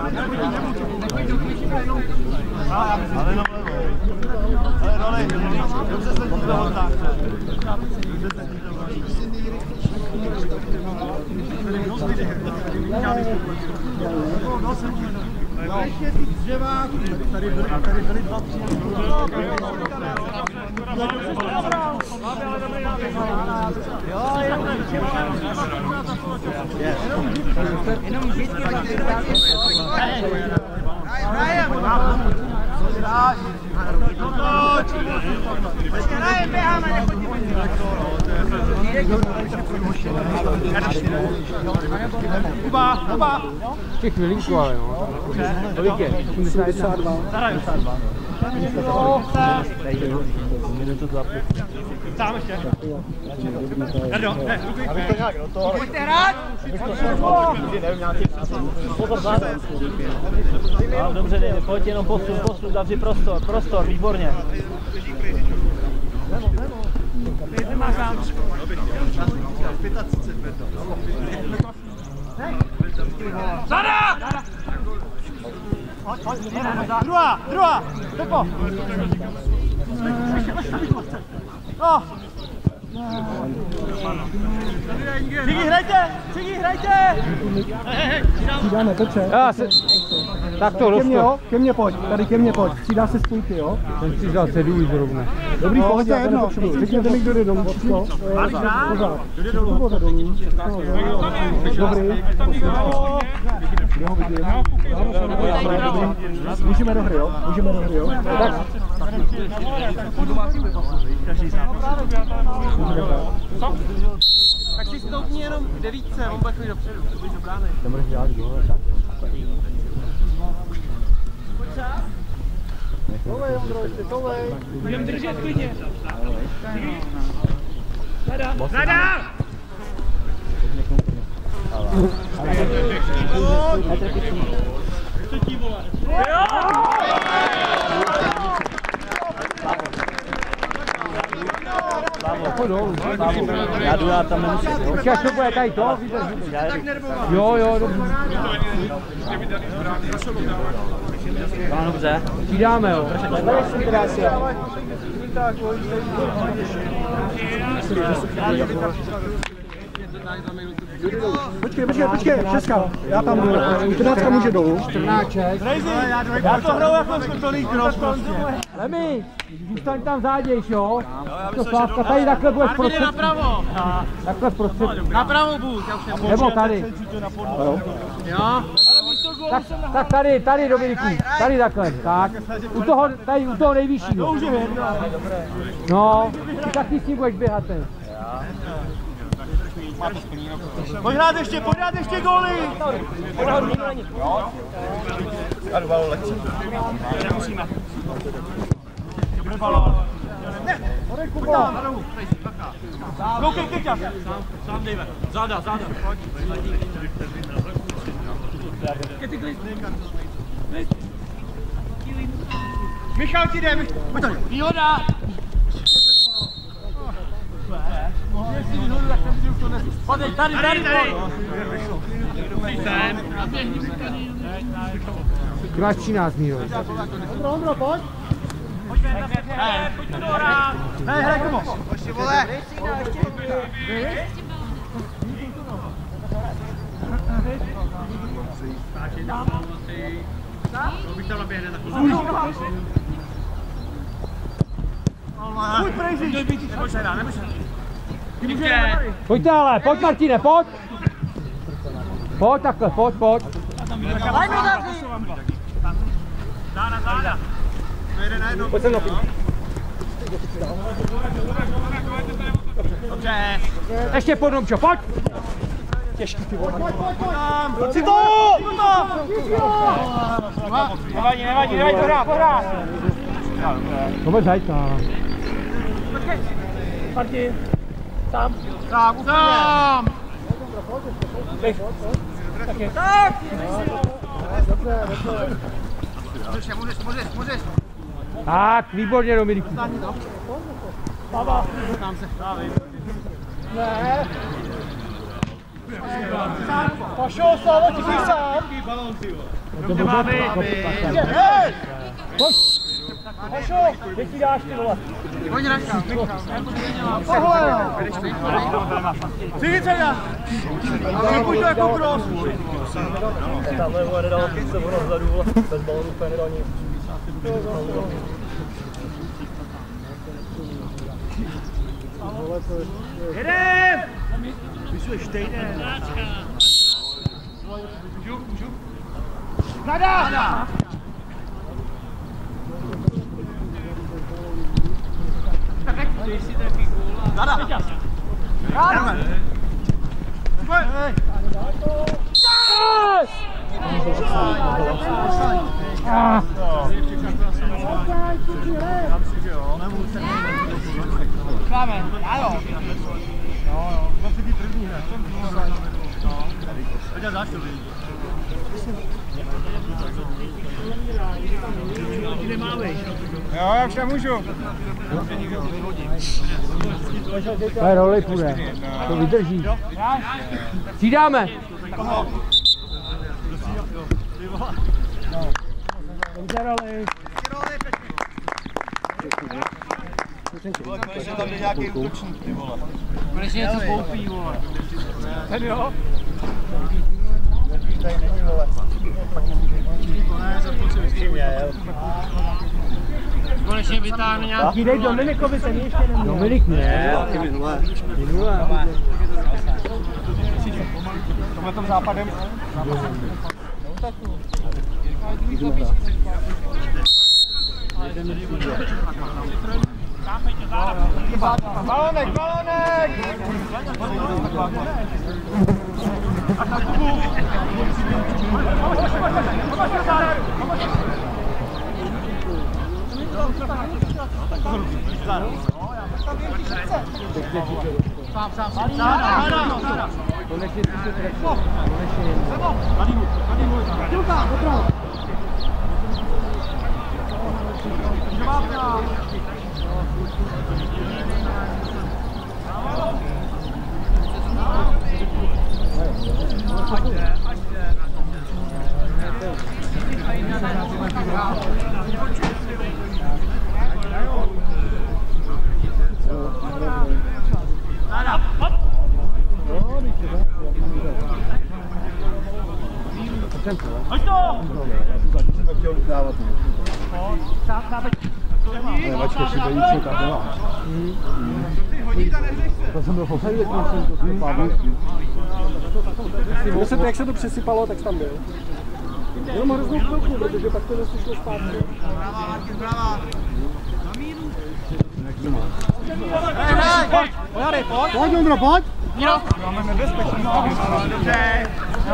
Speaker 2: ale no, ale roli, dobře se ti toho tak. Tady byli dva, tři. Jenom vždycky Kuba!
Speaker 5: Těch chvilinku, ale jo. Kolik je? 82.
Speaker 6: Sám ještě.
Speaker 2: Jardo, abych to nějak do toho.
Speaker 6: Pojďte hrát!
Speaker 7: Dobře, pojď jenom posun, zavři prostor, výborně.
Speaker 6: Nemá sám.
Speaker 2: 35 metrů.
Speaker 6: Zada!
Speaker 2: Druhá! Pepo! No! Cigi, hrajte!
Speaker 1: Přidáme Peče.
Speaker 4: Tak to
Speaker 1: Ke mně pojď, tady ke mně pojď. Přidá se spojky, jo?
Speaker 4: Ten si dal ceduli zrovna.
Speaker 1: Dobrý, pohodě, já to nepotřebuji. Řekněte mi, kdo jde dolů. Pořád. Kdo jde dolů? Dobrý. Já ho vidím. Můžeme do hry, jo?
Speaker 2: Tak si stoupni jenom k devítce, on bude chodit dopředu.
Speaker 1: Toulej, Ondro, ještě toulej.
Speaker 6: Budem držet klidně. Zada!
Speaker 7: Já jdu, já tam nemusím.
Speaker 4: Počkej, až to bude tady to? Jo, dobře.
Speaker 7: No, dobře.
Speaker 4: Přidáme, jo.
Speaker 1: Počkej, šestka. Já tam jdu. 14 může dolů.
Speaker 4: 14, 6.
Speaker 2: Já to hraju jako skutolný cross prostě.
Speaker 4: Lemi, zůstaň tam zádějš, jo? To Slávka, tady takhle bude zprostředku.
Speaker 2: Napravo.
Speaker 4: Takhle zprostředku.
Speaker 2: Napravo buď.
Speaker 4: Nebo tady.
Speaker 2: Jo.
Speaker 4: Tak tady Dominiku, tady takhle, tak. U toho nejvyššího. No, ty taky s tím budeš běhat ten.
Speaker 2: Pojď hrát ještě góly.
Speaker 3: Já jdu balou lehce.
Speaker 2: Nemusíme. Koukej, Keťa. Sám dejme. Záda. Michal ti jde. Pojď tady. Výhoda. Tady.
Speaker 4: Ty máš 13 míru.
Speaker 1: Ondro, pojď.
Speaker 2: Pojď to dohrát. Hej, hraj komu. Ještě vole. Pojď prejzi.
Speaker 4: Pojďte ale, pojď Martine, pojď. Pojď takhle, pojď.
Speaker 2: Záda.
Speaker 4: Pojď sem na půl.
Speaker 2: Dobře.
Speaker 4: Ještě pod Domčo, pojď.
Speaker 1: Těžký ty vole.
Speaker 2: Pojď si to! Nevadí, pohrát.
Speaker 4: To bude zajít.
Speaker 6: Martin, sám.
Speaker 2: Tak! Můžeš.
Speaker 4: Tak, výborně Dominiku.
Speaker 6: Baba.
Speaker 1: Ne. Pašo, Slavo, ty jsi sám.
Speaker 4: To
Speaker 6: máme.
Speaker 1: Hej!
Speaker 4: Pojď.
Speaker 1: Pašo,
Speaker 6: Kde ti dáš ty vole?
Speaker 2: Pojď Raška.
Speaker 1: tohle.
Speaker 2: Cítit se já. Pojď to jako cross.
Speaker 7: Tamhle vole nedal se ono vzadu, vole, bez balonu úplně nedal nic.
Speaker 2: Jedem! Vysuješ stejné. Můžu? Zada! Zada! Kláme, ano. Jo, vlastně ty první hra. No, teď já začnu. Jo, já už nemůžu.
Speaker 4: To je roli půjde. To vydrží. Přidáme.
Speaker 1: Dobře, roli.
Speaker 2: Konečně tam jde nějaký útočník, ty vole.
Speaker 5: Konečně něco koupí, vole.
Speaker 6: Ten jo?
Speaker 2: Tady není, vole.
Speaker 5: Konečně vytáhne nějaký...
Speaker 7: Dej Dominikovi, ten ještě neměl. Dominik ne.
Speaker 2: Minule.
Speaker 3: Tomhle tom západem.
Speaker 2: Balonek, balonek!
Speaker 7: Konečně si se trefil.
Speaker 6: Hoď to!
Speaker 3: Vačka si dají, co tam byla. To jsem byl poslední, jak jsem to sypal. Jak se to přesypalo, tak tam byl. Jenom hroznou chvilku, protože pak to zase šlo zpátky. Pojď, Ondro, pojď!
Speaker 2: Máme nebezpečný. Dobře.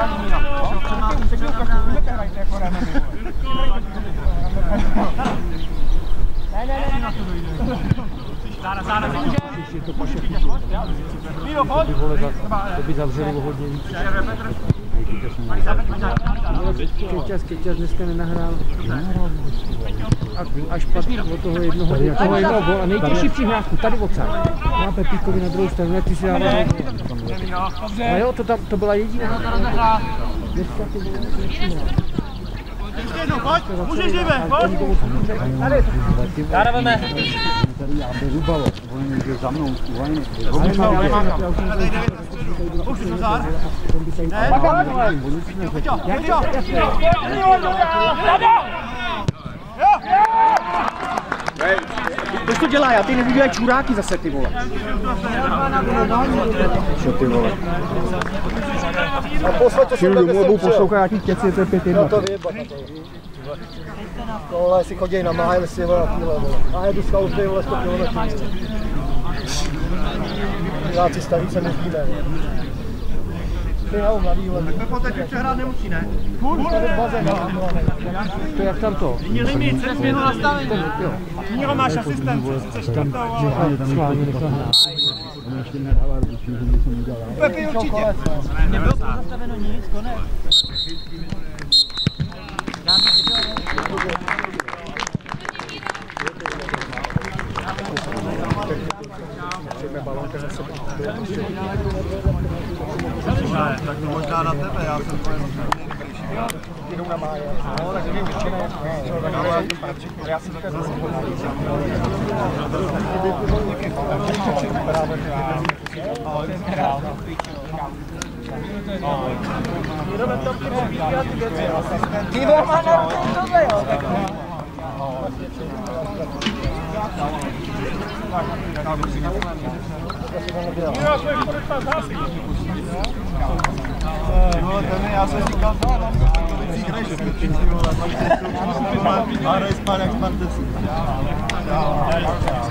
Speaker 6: Záda si může.
Speaker 7: Míro, pojď! To by zavřeli o hodně víc. Kečas dneska nenahrál. Až pak od toho jednoho a nejtěžší přihrávku, tady odsad. Má Pepíkovi na druhou stranu, jak ty si dával. A jo, to byla jediná. Dneska to bylo nejtěžší.
Speaker 6: Pojď, můžeš živě, pojď! Dáda veme.
Speaker 3: Tady já by rubalo, oni může za mnou, oni.
Speaker 2: Už jsi nazár? Ne?
Speaker 3: Proč to dělá? Já ty nebudu čuráky zase, ty vole. Co ty vole? Čili domů budou poslouchat nějaký keci, to je 5-1.
Speaker 2: No to vyjebat na to. Tohle si chodí na májel, si vole na týhle, vole. A jedu z Kaufy, vole, 100 km. Žáci starý se nezdíme, vole. Ty jo, mladý, vole. Tak my poté ty přehrát nemusí, ne? Furt, tady bazén,
Speaker 7: To jak tam to?
Speaker 6: Měli mít 7 minut nastavení. Míro, máš asistent, 34.
Speaker 7: Schválně nechal hrát.
Speaker 3: On ještě nedává ručí, že jsem udělal.
Speaker 2: Pepi určitě.
Speaker 6: Nebylo pozastaveno nic, konec.
Speaker 2: Tak to možná na tebe, já jsem to jenom jedou na máje. No, tak nevím, většina já si to zase ty má na tohle, jo. Já jsem říkal, hraj spát jak Spartec.